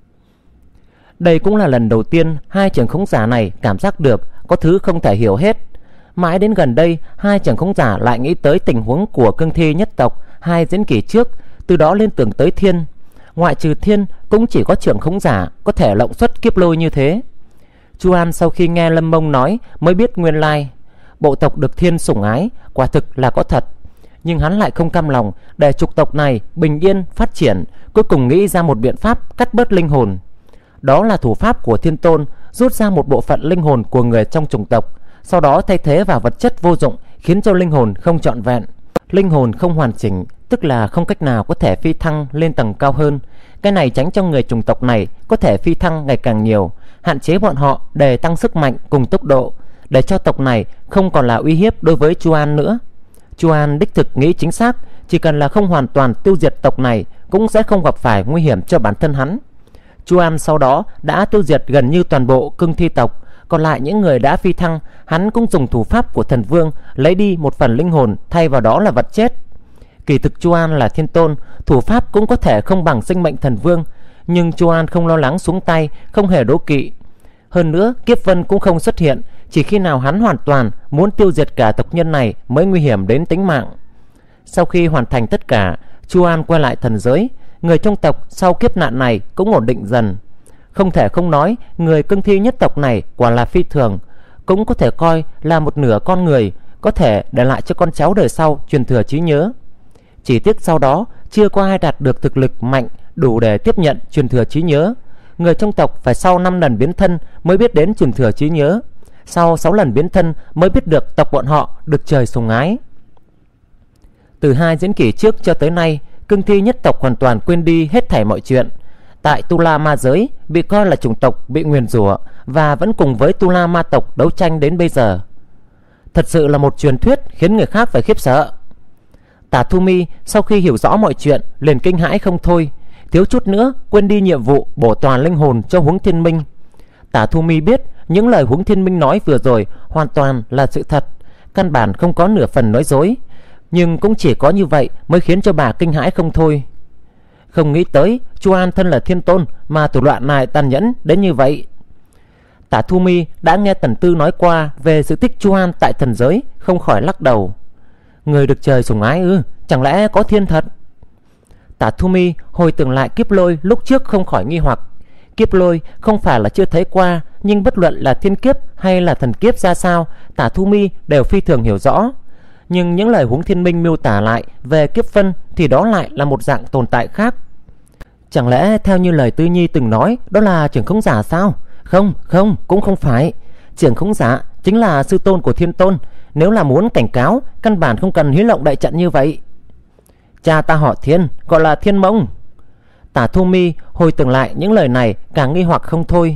Đây cũng là lần đầu tiên hai trưởng khống giả này cảm giác được có thứ không thể hiểu hết. Mãi đến gần đây, hai trưởng khống giả lại nghĩ tới tình huống của cương thi nhất tộc hai diễn kỷ trước, từ đó liên tưởng tới thiên. Ngoại trừ thiên, cũng chỉ có trưởng khống giả có thể lộng xuất kiếp lôi như thế. Chu An sau khi nghe Lâm Mông nói mới biết nguyên lai. Bộ tộc được thiên sủng ái quả thực là có thật. Nhưng hắn lại không cam lòng để trục tộc này bình yên phát triển, cuối cùng nghĩ ra một biện pháp cắt bớt linh hồn. Đó là thủ pháp của Thiên Tôn, rút ra một bộ phận linh hồn của người trong chủng tộc, sau đó thay thế vào vật chất vô dụng, khiến cho linh hồn không trọn vẹn. Linh hồn không hoàn chỉnh, tức là không cách nào có thể phi thăng lên tầng cao hơn. Cái này tránh cho người chủng tộc này có thể phi thăng ngày càng nhiều, hạn chế bọn họ để tăng sức mạnh cùng tốc độ, để cho tộc này không còn là uy hiếp đối với Chu An nữa. Chu An đích thực nghĩ chính xác, chỉ cần là không hoàn toàn tiêu diệt tộc này cũng sẽ không gặp phải nguy hiểm cho bản thân hắn. Chu An sau đó đã tiêu diệt gần như toàn bộ cương thi tộc, còn lại những người đã phi thăng, hắn cũng dùng thủ pháp của thần vương lấy đi một phần linh hồn, thay vào đó là vật chết. Kỳ thực Chu An là Thiên Tôn, thủ pháp cũng có thể không bằng sinh mệnh thần vương, nhưng Chu An không lo lắng xuống tay, không hề đố kỵ. Hơn nữa kiếp vân cũng không xuất hiện, chỉ khi nào hắn hoàn toàn muốn tiêu diệt cả tộc nhân này mới nguy hiểm đến tính mạng. Sau khi hoàn thành tất cả, Chu An quay lại thần giới. Người trong tộc sau kiếp nạn này cũng ổn định dần. Không thể không nói, người cương thi nhất tộc này quả là phi thường, cũng có thể coi là một nửa con người, có thể để lại cho con cháu đời sau truyền thừa trí nhớ. Chỉ tiếc sau đó chưa có ai đạt được thực lực mạnh đủ để tiếp nhận truyền thừa trí nhớ. người trong tộc phải sau năm lần biến thân mới biết đến truyền thừa trí nhớ, sau sáu lần biến thân mới biết được tộc bọn họ được trời sủng ái. Từ hai diễn kỷ trước cho tới nay, cương thi nhất tộc hoàn toàn quên đi hết thảy mọi chuyện. Tại Tu La Ma giới bị coi là chủng tộc bị nguyền rủa và vẫn cùng với Tu La Ma tộc đấu tranh đến bây giờ. Thật sự là một truyền thuyết khiến người khác phải khiếp sợ. Tả Thu Mi sau khi hiểu rõ mọi chuyện liền kinh hãi không thôi, thiếu chút nữa quên đi nhiệm vụ bổ toàn linh hồn cho Huống Thiên Minh. Tả Thu Mi biết những lời Huống Thiên Minh nói vừa rồi hoàn toàn là sự thật, căn bản không có nửa phần nói dối, nhưng cũng chỉ có như vậy mới khiến cho bà kinh hãi không thôi. Không nghĩ tới Chu An thân là thiên tôn mà thủ đoạn này tàn nhẫn đến như vậy. Tả Thu Mi đã nghe Tần Tư nói qua về sự tích Chu An tại thần giới, không khỏi lắc đầu. Người được trời sủng ái ư? Chẳng lẽ có thiên thật? Tả Thu Mi hồi tưởng lại kiếp lôi lúc trước không khỏi nghi hoặc. Kiếp lôi không phải là chưa thấy qua, nhưng bất luận là thiên kiếp hay là thần kiếp ra sao, Tả Thu Mi đều phi thường hiểu rõ. Nhưng những lời Huống Thiên Minh miêu tả lại về kiếp phân thì đó lại là một dạng tồn tại khác. Chẳng lẽ theo như lời Tư Nhi từng nói, đó là trưởng khống giả sao? Không, không, cũng không phải. Trưởng khống giả chính là sư tôn của thiên tôn. Nếu là muốn cảnh cáo, căn bản không cần hí lộng đại trận như vậy. Cha ta họ Thiên, gọi là Thiên Mông. Tả Thu Mi hồi tưởng lại những lời này càng nghi hoặc không thôi.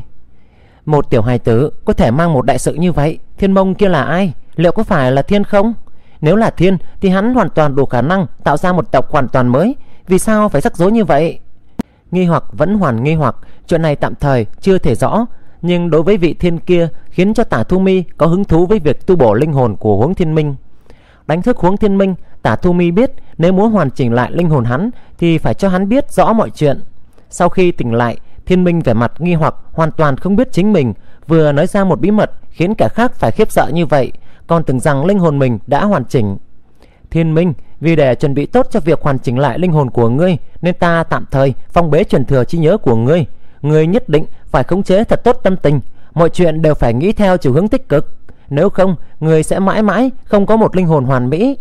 Một tiểu hài tử có thể mang một đại sự như vậy, Thiên Mông kia là ai? Liệu có phải là Thiên không? Nếu là Thiên thì hắn hoàn toàn đủ khả năng tạo ra một tộc hoàn toàn mới. Vì sao phải rắc rối như vậy? Nghi hoặc vẫn hoàn nghi hoặc, chuyện này tạm thời chưa thể rõ, nhưng đối với vị Thiên kia khiến cho Tả Thu Mi có hứng thú với việc tu bổ linh hồn của Huống Thiên Minh. Đánh thức Huống Thiên Minh, Tả Thu Mi biết nếu muốn hoàn chỉnh lại linh hồn hắn thì phải cho hắn biết rõ mọi chuyện. Sau khi tỉnh lại, Thiên Minh vẻ mặt nghi hoặc, hoàn toàn không biết chính mình vừa nói ra một bí mật khiến kẻ khác phải khiếp sợ như vậy, còn tưởng rằng linh hồn mình đã hoàn chỉnh. Thiên Minh, vì để chuẩn bị tốt cho việc hoàn chỉnh lại linh hồn của ngươi nên ta tạm thời phong bế truyền thừa trí nhớ của ngươi. Ngươi nhất định phải khống chế thật tốt tâm tình, mọi chuyện đều phải nghĩ theo chiều hướng tích cực, nếu không ngươi sẽ mãi mãi không có một linh hồn hoàn mỹ.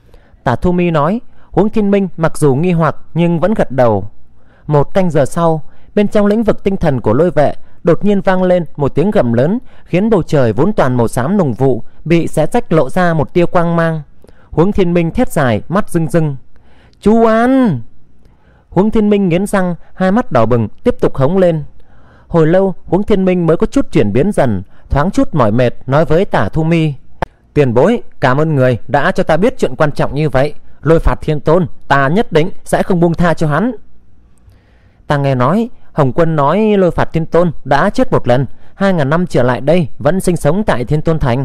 Tả Thu Mi nói. Huống Thiên Minh mặc dù nghi hoặc nhưng vẫn gật đầu. Một canh giờ sau, bên trong lĩnh vực tinh thần của Lôi Vệ đột nhiên vang lên một tiếng gầm lớn, khiến bầu trời vốn toàn màu xám nùng vụ bị xé rách, lộ ra một tia quang mang. Huống Thiên Minh thét dài, mắt rưng rưng. Chu An! Huống Thiên Minh nghiến răng, hai mắt đỏ bừng, tiếp tục hống lên. Hồi lâu Huống Thiên Minh mới có chút chuyển biến dần, thoáng chút mỏi mệt, nói với Tả Thu Mi. Tiền bối, cảm ơn người đã cho ta biết chuyện quan trọng như vậy. Lôi phạt thiên tôn, ta nhất định sẽ không buông tha cho hắn. Ta nghe nói Hồng Quân nói Lôi phạt thiên tôn đã chết một lần, hai ngàn năm trở lại đây vẫn sinh sống tại Thiên Tôn Thành.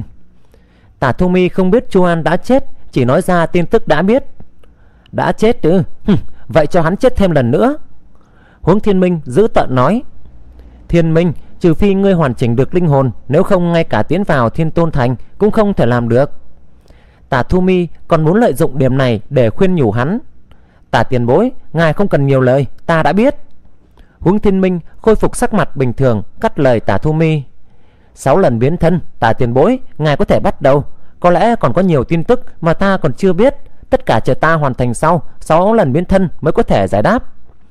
Tả Thu Mi không biết Chu An đã chết, chỉ nói ra tin tức đã biết. Đã chết ư? Vậy cho hắn chết thêm lần nữa. Huống Thiên Minh giữ tợn nói. Thiên Minh, trừ phi ngươi hoàn chỉnh được linh hồn, nếu không ngay cả tiến vào Thiên Tôn Thành cũng không thể làm được. Tả Thu Mi còn muốn lợi dụng điểm này để khuyên nhủ hắn. Tả tiền bối, ngài không cần nhiều lời, ta đã biết. Huống Thiên Minh khôi phục sắc mặt bình thường, cắt lời Tả Thu Mi. Sáu lần biến thân, Tả tiền bối, ngài có thể bắt đầu. Có lẽ còn có nhiều tin tức mà ta còn chưa biết, tất cả chờ ta hoàn thành sau sáu lần biến thân mới có thể giải đáp.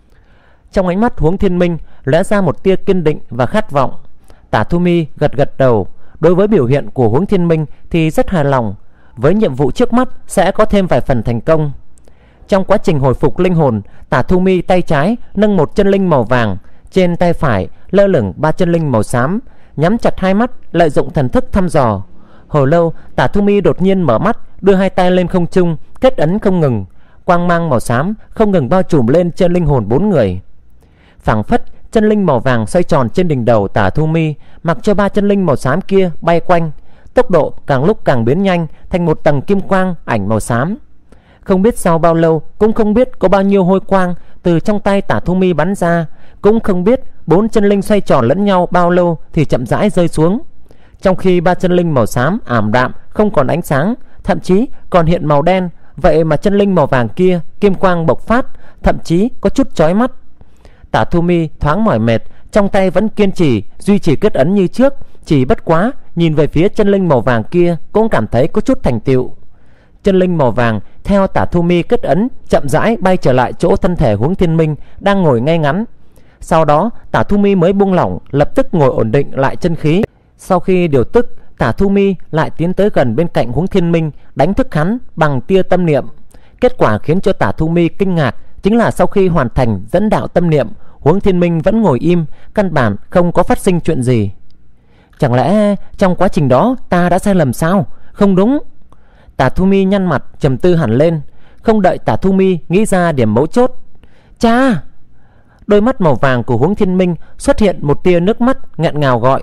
Trong ánh mắt Huống Thiên Minh lóe ra một tia kiên định và khát vọng. Tả Thu Mi gật gật đầu. Đối với biểu hiện của Huống Thiên Minh thì rất hài lòng, với nhiệm vụ trước mắt sẽ có thêm vài phần thành công. Trong quá trình hồi phục linh hồn, Tả Thu Mi tay trái nâng một chân linh màu vàng, trên tay phải lơ lửng ba chân linh màu xám, nhắm chặt hai mắt lợi dụng thần thức thăm dò. Hồi lâu, Tả Thu Mi đột nhiên mở mắt, đưa hai tay lên không trung, kết ấn không ngừng, quang mang màu xám không ngừng bao trùm lên trên linh hồn bốn người. Phảng phất chân linh màu vàng xoay tròn trên đỉnh đầu Tả Thu Mi, mặc cho ba chân linh màu xám kia bay quanh, tốc độ càng lúc càng biến nhanh, thành một tầng kim quang ảnh màu xám. Không biết sau bao lâu, cũng không biết có bao nhiêu hôi quang từ trong tay Tả Thu Mi bắn ra, cũng không biết bốn chân linh xoay tròn lẫn nhau bao lâu thì chậm rãi rơi xuống. Trong khi ba chân linh màu xám ảm đạm, không còn ánh sáng, thậm chí còn hiện màu đen, vậy mà chân linh màu vàng kia kim quang bộc phát, thậm chí có chút chói mắt. Tả Thu Mi thoáng mỏi mệt, trong tay vẫn kiên trì duy trì kết ấn như trước, chỉ bất quá nhìn về phía chân linh màu vàng kia cũng cảm thấy có chút thành tựu. Chân linh màu vàng theo Tả Thu Mi kết ấn chậm rãi bay trở lại chỗ thân thể Huống Thiên Minh đang ngồi ngay ngắn. Sau đó Tả Thu Mi mới buông lỏng, lập tức ngồi ổn định lại chân khí. Sau khi điều tức, Tả Thu Mi lại tiến tới gần bên cạnh Huống Thiên Minh, đánh thức hắn bằng tia tâm niệm. Kết quả khiến cho Tả Thu Mi kinh ngạc chính là sau khi hoàn thành dẫn đạo tâm niệm, Huống Thiên Minh vẫn ngồi im, căn bản không có phát sinh chuyện gì. Chẳng lẽ trong quá trình đó ta đã sai lầm sao? Không đúng. Tả Thu Mi nhăn mặt trầm tư hẳn lên. Không đợi Tả Thu Mi nghĩ ra điểm mấu chốt, cha! Đôi mắt màu vàng của Huống Thiên Minh xuất hiện một tia nước mắt, nghẹn ngào gọi: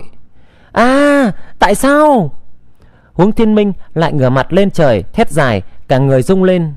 À, tại sao? Huống Thiên Minh lại ngửa mặt lên trời thét dài, cả người rung lên.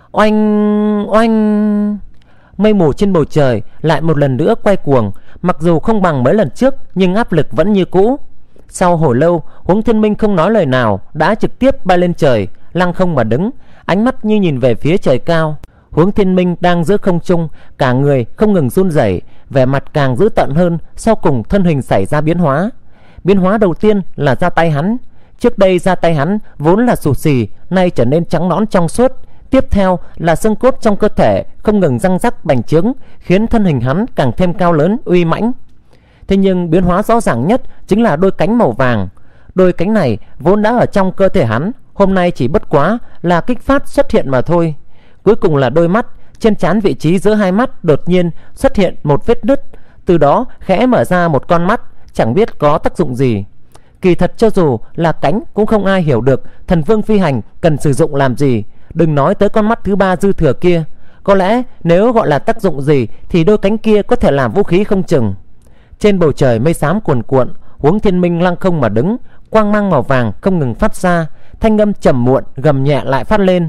Oanh oanh. Mây mù trên bầu trời lại một lần nữa quay cuồng, mặc dù không bằng mấy lần trước nhưng áp lực vẫn như cũ. Sau hồi lâu, Huống Thiên Minh không nói lời nào, đã trực tiếp bay lên trời, lăng không mà đứng, ánh mắt như nhìn về phía trời cao. Huống Thiên Minh đang giữa không trung, cả người không ngừng run rẩy, vẻ mặt càng dữ tợn hơn. Sau cùng thân hình xảy ra biến hóa. Biến hóa đầu tiên là da tay hắn. Trước đây da tay hắn vốn là xù xì, nay trở nên trắng nõn trong suốt. Tiếp theo là xương cốt trong cơ thể không ngừng răng rắc bành trướng, khiến thân hình hắn càng thêm cao lớn uy mãnh. Thế nhưng biến hóa rõ ràng nhất chính là đôi cánh màu vàng. Đôi cánh này vốn đã ở trong cơ thể hắn, hôm nay chỉ bất quá là kích phát xuất hiện mà thôi. Cuối cùng là đôi mắt. Trên trán vị trí giữa hai mắt đột nhiên xuất hiện một vết nứt, từ đó khẽ mở ra một con mắt, chẳng biết có tác dụng gì. Kỳ thật cho dù là cánh cũng không ai hiểu được thần vương phi hành cần sử dụng làm gì, đừng nói tới con mắt thứ ba dư thừa kia. Có lẽ nếu gọi là tác dụng gì thì đôi cánh kia có thể làm vũ khí không chừng. Trên bầu trời mây xám cuồn cuộn, Huống Thiên Minh lăng không mà đứng, quang mang màu vàng không ngừng phát ra, thanh âm trầm muộn gầm nhẹ lại phát lên.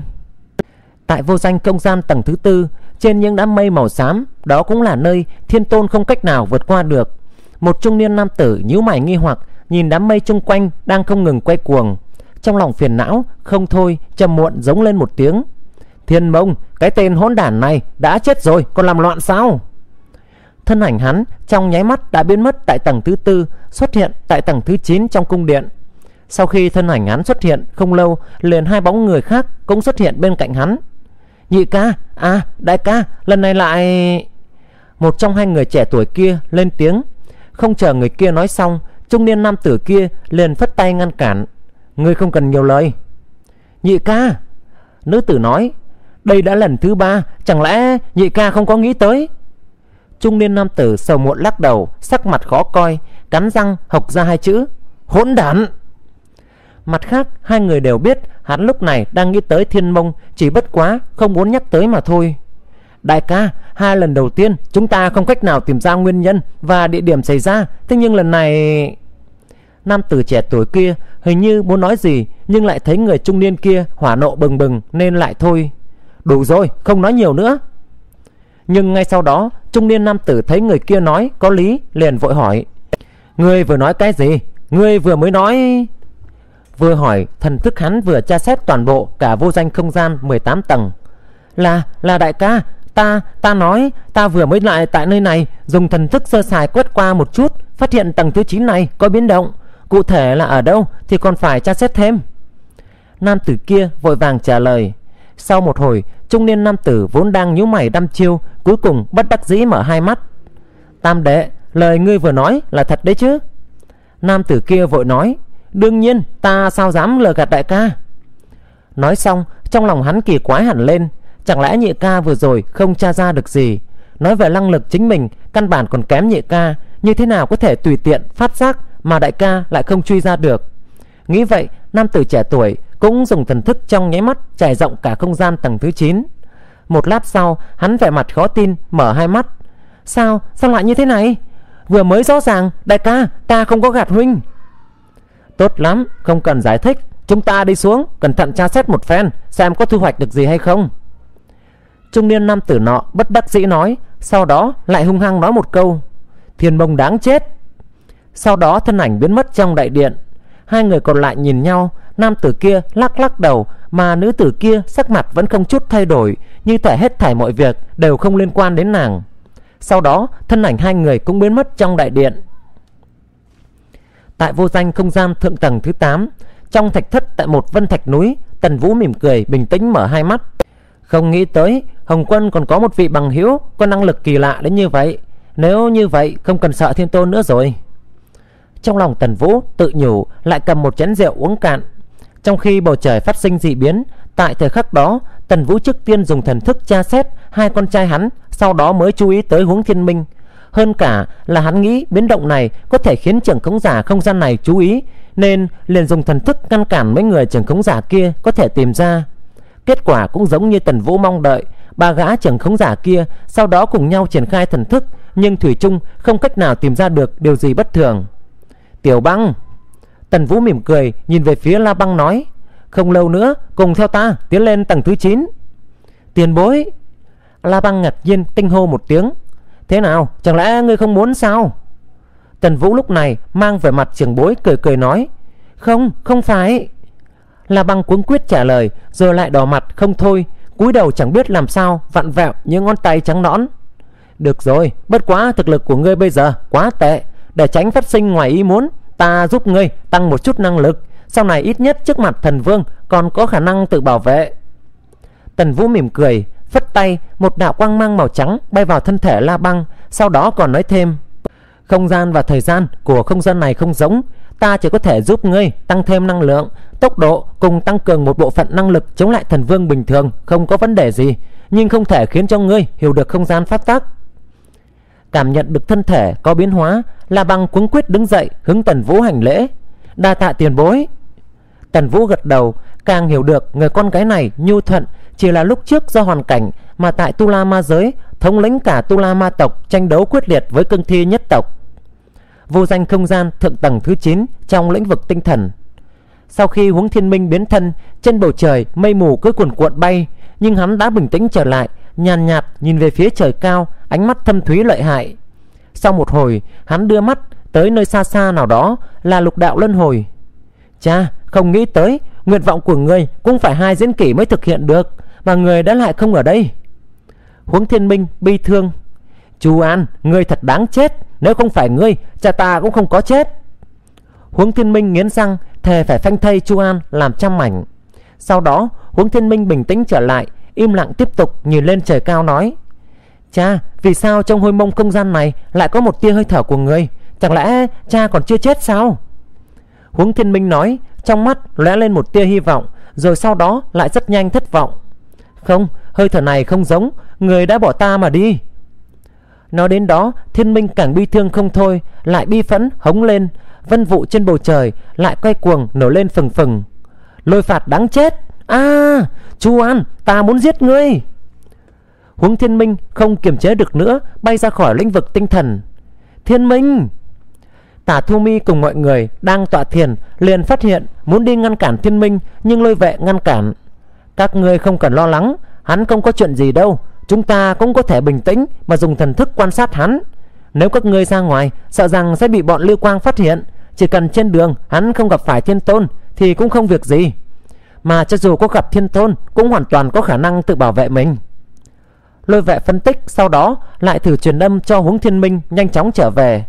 Tại vô danh không gian tầng thứ tư, trên những đám mây màu xám, đó cũng là nơi Thiên Tôn không cách nào vượt qua được. Một trung niên nam tử nhíu mày nghi hoặc nhìn đám mây chung quanh đang không ngừng quay cuồng, trong lòng phiền não không thôi, trầm muộn giống lên một tiếng: Thiên Mông, cái tên hỗn đản này đã chết rồi, còn làm loạn sao? Thân ảnh hắn trong nháy mắt đã biến mất tại tầng thứ tư, xuất hiện tại tầng thứ chín trong cung điện. Sau khi thân ảnh hắn xuất hiện không lâu, liền hai bóng người khác cũng xuất hiện bên cạnh hắn. Nhị ca, à đại ca, lần này lại... Một trong hai người trẻ tuổi kia lên tiếng. Không chờ người kia nói xong, trung niên nam tử kia liền phất tay ngăn cản. Ngươi không cần nhiều lời. Nhị ca, nữ tử nói, đây đã lần thứ ba, chẳng lẽ nhị ca không có nghĩ tới? Trung niên nam tử sầu muộn lắc đầu, sắc mặt khó coi, cắn răng hộc ra hai chữ: hỗn đản. Mặt khác, hai người đều biết hắn lúc này đang nghĩ tới Thiên Mông, chỉ bất quá không muốn nhắc tới mà thôi. Đại ca, hai lần đầu tiên chúng ta không cách nào tìm ra nguyên nhân và địa điểm xảy ra, thế nhưng lần này... Nam tử trẻ tuổi kia hình như muốn nói gì, nhưng lại thấy người trung niên kia hỏa nộ bừng bừng nên lại thôi. Đủ rồi, không nói nhiều nữa. Nhưng ngay sau đó, trung niên nam tử thấy người kia nói có lý, liền vội hỏi: Ngươi vừa nói cái gì? Ngươi vừa mới nói... Vừa hỏi, thần thức hắn vừa tra xét toàn bộ cả vô danh không gian mười tám tầng. Là, là đại ca, ta, ta nói, ta vừa mới lại tại nơi này, dùng thần thức sơ sài quét qua một chút, phát hiện tầng thứ chín này có biến động. Cụ thể là ở đâu thì còn phải tra xét thêm. Nam tử kia vội vàng trả lời. Sau một hồi, trung niên nam tử vốn đang nhíu mày đăm chiêu, cuối cùng bất đắc dĩ mở hai mắt. Tam đệ, lời ngươi vừa nói là thật đấy chứ? Nam tử kia vội nói: Đương nhiên, ta sao dám lừa gạt đại ca. Nói xong, trong lòng hắn kỳ quái hẳn lên. Chẳng lẽ nhị ca vừa rồi không tra ra được gì? Nói về năng lực chính mình căn bản còn kém nhị ca, như thế nào có thể tùy tiện phát giác mà đại ca lại không truy ra được? Nghĩ vậy, nam tử trẻ tuổi cũng dùng thần thức trong nháy mắt trải rộng cả không gian tầng thứ chín. Một lát sau, hắn vẻ mặt khó tin mở hai mắt. Sao, sao lại như thế này? Vừa mới rõ ràng, đại ca, ta không có gạt huynh. Tốt lắm, không cần giải thích, chúng ta đi xuống, cẩn thận tra xét một phen, xem có thu hoạch được gì hay không. Trung niên nam tử nọ bất đắc dĩ nói, sau đó lại hung hăng nói một câu: Thiên Mông đáng chết. Sau đó thân ảnh biến mất trong đại điện. Hai người còn lại nhìn nhau, nam tử kia lắc lắc đầu, mà nữ tử kia sắc mặt vẫn không chút thay đổi, như thể hết thảy mọi việc đều không liên quan đến nàng. Sau đó thân ảnh hai người cũng biến mất trong đại điện. Tại vô danh không gian thượng tầng thứ tám, trong thạch thất tại một vân thạch núi, Tần Vũ mỉm cười bình tĩnh mở hai mắt. Không nghĩ tới Hồng Quân còn có một vị bằng hữu có năng lực kỳ lạ đến như vậy. Nếu như vậy không cần sợ thiên tôn nữa rồi. Trong lòng Tần Vũ tự nhủ, lại cầm một chén rượu uống cạn. Trong khi bầu trời phát sinh dị biến, tại thời khắc đó Tần Vũ trước tiên dùng thần thức tra xét hai con trai hắn, sau đó mới chú ý tới Huống Thiên Minh. Hơn cả là hắn nghĩ biến động này có thể khiến trưởng khống giả không gian này chú ý, nên liền dùng thần thức ngăn cản mấy người trưởng khống giả kia có thể tìm ra. Kết quả cũng giống như Tần Vũ mong đợi, ba gã trưởng khống giả kia sau đó cùng nhau triển khai thần thức, nhưng thủy chung không cách nào tìm ra được điều gì bất thường. Tiểu Băng. Tần Vũ mỉm cười nhìn về phía La Băng nói, không lâu nữa cùng theo ta tiến lên tầng thứ chín. Tiền bối. La Băng ngạc nhiên tinh hô một tiếng. Thế nào, chẳng lẽ ngươi không muốn sao? Tần Vũ lúc này mang vẻ mặt trưởng bối cười cười nói, không, không phải. La Băng cuống quyết trả lời, rồi lại đỏ mặt không thôi, cúi đầu chẳng biết làm sao vặn vẹo những ngón tay trắng nõn. Được rồi, bất quá thực lực của ngươi bây giờ quá tệ, để tránh phát sinh ngoài ý muốn, ta giúp ngươi tăng một chút năng lực, sau này ít nhất trước mặt thần vương còn có khả năng tự bảo vệ. Tần Vũ mỉm cười, phất tay, một đạo quang mang màu trắng bay vào thân thể La Băng, sau đó còn nói thêm, không gian và thời gian của không gian này không giống, ta chỉ có thể giúp ngươi tăng thêm năng lượng, tốc độ cùng tăng cường một bộ phận năng lực chống lại thần vương bình thường không có vấn đề gì, nhưng không thể khiến cho ngươi hiểu được không gian pháp tắc. Cảm nhận được thân thể có biến hóa, La Băng cuống quyết đứng dậy hướng Tần Vũ hành lễ. Đa tạ tiền bối. Tần Vũ gật đầu, càng hiểu được người con gái này nhu thuận chỉ là lúc trước do hoàn cảnh mà tại Tu La Ma giới thống lĩnh cả Tu La Ma tộc tranh đấu quyết liệt với cương thi nhất tộc. Vô danh không gian thượng tầng thứ chín trong lĩnh vực tinh thần. Sau khi Huống Thiên Minh biến thân, trên bầu trời mây mù cứ cuồn cuộn bay, nhưng hắn đã bình tĩnh trở lại, nhàn nhạt nhìn về phía trời cao, ánh mắt thâm thúy lợi hại. Sau một hồi, hắn đưa mắt tới nơi xa xa nào đó là lục đạo luân hồi. Cha, không nghĩ tới nguyện vọng của người cũng phải hai diễn kỷ mới thực hiện được, mà người đã lại không ở đây. Huống Thiên Minh bi thương. Chu An, ngươi thật đáng chết, nếu không phải ngươi, cha ta cũng không có chết. Huống Thiên Minh nghiến răng thề phải phanh thây Chu An làm trăm mảnh. Sau đó Huống Thiên Minh bình tĩnh trở lại, im lặng tiếp tục nhìn lên trời cao nói, cha, vì sao trong hôi mông không gian này lại có một tia hơi thở của người? Chẳng lẽ cha còn chưa chết sao? Huống Thiên Minh nói, trong mắt lóe lên một tia hy vọng, rồi sau đó lại rất nhanh thất vọng. Không, hơi thở này không giống, người đã bỏ ta mà đi. Nói đến đó, Thiên Minh càng bi thương không thôi, lại bi phẫn hống lên. Vân vụ trên bầu trời lại quay cuồng nổi lên phừng phừng. Lôi phạt đáng chết. À, Chu An, ta muốn giết ngươi. Huống Thiên Minh không kiềm chế được nữa, bay ra khỏi lĩnh vực tinh thần. Thiên Minh. Tả Thu Mi cùng mọi người đang tọa thiền liền phát hiện muốn đi ngăn cản Thiên Minh, nhưng lôi vệ ngăn cản. Các ngươi không cần lo lắng, hắn không có chuyện gì đâu, chúng ta cũng có thể bình tĩnh mà dùng thần thức quan sát hắn. Nếu các ngươi ra ngoài, sợ rằng sẽ bị bọn Lưu Quang phát hiện. Chỉ cần trên đường hắn không gặp phải Thiên Tôn thì cũng không việc gì. Mà cho dù có gặp Thiên Tôn cũng hoàn toàn có khả năng tự bảo vệ mình. Lôi vệ phân tích, sau đó lại thử truyền âm cho Huống Thiên Minh nhanh chóng trở về.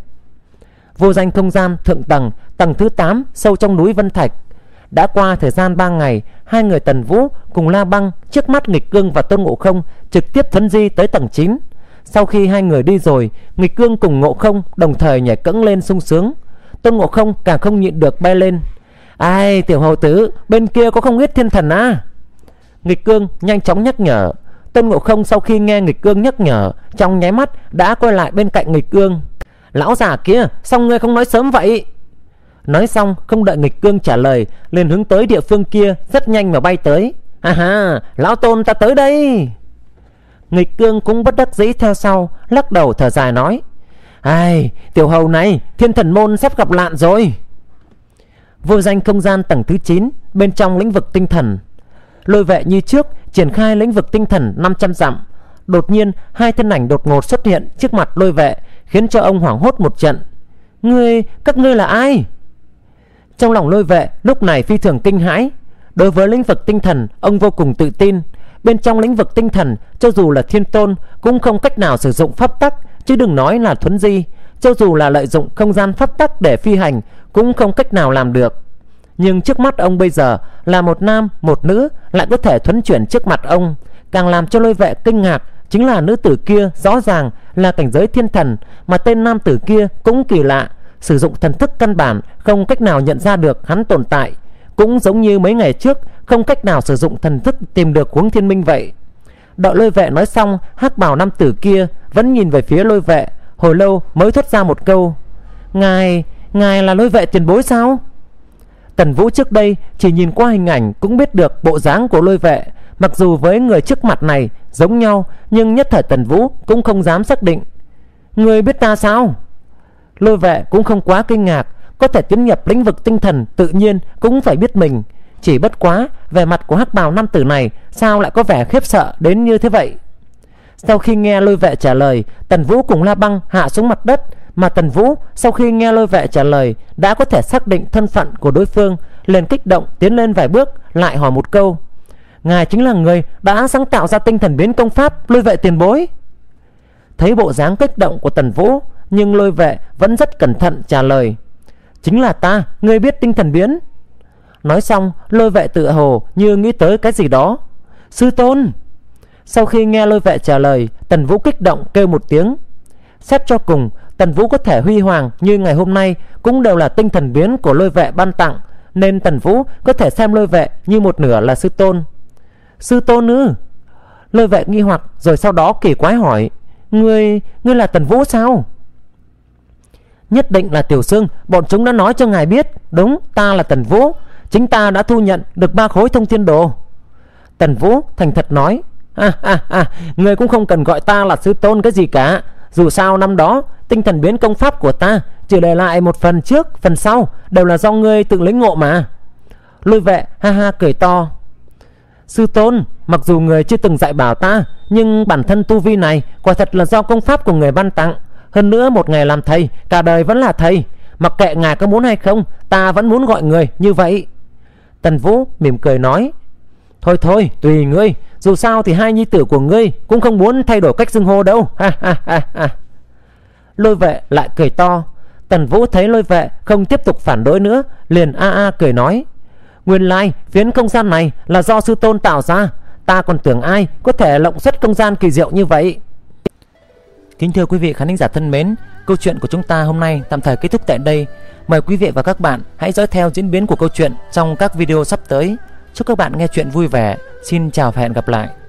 Vô danh không gian thượng tầng, tầng thứ tám, sâu trong núi Vân Thạch. Đã qua thời gian ba ngày, hai người Tần Vũ cùng La Băng, trước mắt Nghịch Cương và Tôn Ngộ Không trực tiếp thuấn di tới tầng chín. Sau khi hai người đi rồi, Nghịch Cương cùng Ngộ Không đồng thời nhảy cẫng lên sung sướng. Tôn Ngộ Không càng không nhịn được bay lên. Ai, tiểu hầu tử, bên kia có không ít thiên thần à? Nghịch Cương nhanh chóng nhắc nhở. Tôn Ngộ Không sau khi nghe Nghịch Cương nhắc nhở, trong nháy mắt đã quay lại bên cạnh Nghịch Cương. Lão già kia, sao ngươi không nói sớm vậy? Nói xong, không đợi Nghịch Cương trả lời, liền hướng tới địa phương kia rất nhanh mà bay tới. À ha, lão Tôn ta tới đây. Nghịch Cương cũng bất đắc dĩ theo sau, lắc đầu thở dài nói, ai, tiểu hầu này, thiên thần môn sắp gặp nạn rồi. Vô danh không gian tầng thứ chín, bên trong lĩnh vực tinh thần. Lôi vệ như trước triển khai lĩnh vực tinh thần năm trăm dặm. Đột nhiên hai thân ảnh đột ngột xuất hiện trước mặt lôi vệ, khiến cho ông hoảng hốt một trận. Ngươi, các ngươi là ai? Trong lòng lôi vệ lúc này phi thường kinh hãi. Đối với lĩnh vực tinh thần, ông vô cùng tự tin. Bên trong lĩnh vực tinh thần, cho dù là Thiên Tôn cũng không cách nào sử dụng pháp tắc, chứ đừng nói là thuấn di. Cho dù là lợi dụng không gian pháp tắc để phi hành cũng không cách nào làm được. Nhưng trước mắt ông bây giờ là một nam một nữ lại có thể thuấn chuyển trước mặt ông, càng làm cho lôi vệ kinh ngạc chính là nữ tử kia rõ ràng là cảnh giới thiên thần, mà tên nam tử kia cũng kỳ lạ, sử dụng thần thức căn bản không cách nào nhận ra được hắn tồn tại, cũng giống như mấy ngày trước không cách nào sử dụng thần thức tìm được Huống Thiên Minh vậy. Đợi Lôi Vệ nói xong, hắc bào nam tử kia vẫn nhìn về phía Lôi Vệ, hồi lâu mới thốt ra một câu: Ngài, ngài là Lôi Vệ tiền bối sao? Tần Vũ trước đây chỉ nhìn qua hình ảnh cũng biết được bộ dáng của Lôi Vệ, mặc dù với người trước mặt này giống nhau, nhưng nhất thời Tần Vũ cũng không dám xác định. Ngươi biết ta sao? Lôi Vệ cũng không quá kinh ngạc, có thể tiến nhập lĩnh vực tinh thần tự nhiên cũng phải biết mình. Chỉ bất quá vẻ mặt của hắc bào nam tử này sao lại có vẻ khiếp sợ đến như thế vậy? Sau khi nghe Lôi Vệ trả lời, Tần Vũ cùng La Băng hạ xuống mặt đất, mà Tần Vũ sau khi nghe Lôi Vệ trả lời đã có thể xác định thân phận của đối phương, liền kích động tiến lên vài bước, lại hỏi một câu: Ngài chính là người đã sáng tạo ra tinh thần biến công pháp, Lôi Vệ tiền bối? Thấy bộ dáng kích động của Tần Vũ, nhưng Lôi Vệ vẫn rất cẩn thận trả lời: Chính là ta, ngươi biết tinh thần biến? Nói xong, Lôi Vệ tựa hồ như nghĩ tới cái gì đó: Sư tôn! Sau khi nghe Lôi Vệ trả lời, Tần Vũ kích động kêu một tiếng. Xét cho cùng, Tần Vũ có thể huy hoàng như ngày hôm nay cũng đều là tinh thần biến của Lôi Vệ ban tặng, nên Tần Vũ có thể xem Lôi Vệ như một nửa là sư tôn. Sư tôn ư? Lôi Vệ nghi hoặc, rồi sau đó kỳ quái hỏi: Ngươi, ngươi là Tần Vũ sao? Nhất định là Tiểu Sương, bọn chúng đã nói cho ngài biết. Đúng, ta là Tần Vũ, chính ta đã thu nhận được ba khối thông thiên đồ. Tần Vũ thành thật nói: À, à, à, ngươi cũng không cần gọi ta là sư tôn cái gì cả. Dù sao năm đó tinh thần biến công pháp của ta chỉ để lại một phần trước, phần sau đều là do ngươi tự lĩnh ngộ mà. Lôi Vệ ha ha cười to: Sư tôn, mặc dù người chưa từng dạy bảo ta, nhưng bản thân tu vi này quả thật là do công pháp của người ban tặng. Hơn nữa một ngày làm thầy, cả đời vẫn là thầy. Mặc kệ ngài có muốn hay không, ta vẫn muốn gọi người như vậy. Tần Vũ mỉm cười nói: Thôi thôi, tùy ngươi. Dù sao thì hai nhi tử của ngươi cũng không muốn thay đổi cách xưng hô đâu. Ha ha ha ha. Lôi Vệ lại cười to. Tần Vũ thấy Lôi Vệ không tiếp tục phản đối nữa, liền a a cười nói: Nguyên lai phiến không gian này là do sư tôn tạo ra, ta còn tưởng ai có thể lộng xuất không gian kỳ diệu như vậy. Kính thưa quý vị khán thính giả thân mến, câu chuyện của chúng ta hôm nay tạm thời kết thúc tại đây. Mời quý vị và các bạn hãy dõi theo diễn biến của câu chuyện trong các video sắp tới. Chúc các bạn nghe chuyện vui vẻ. Xin chào và hẹn gặp lại.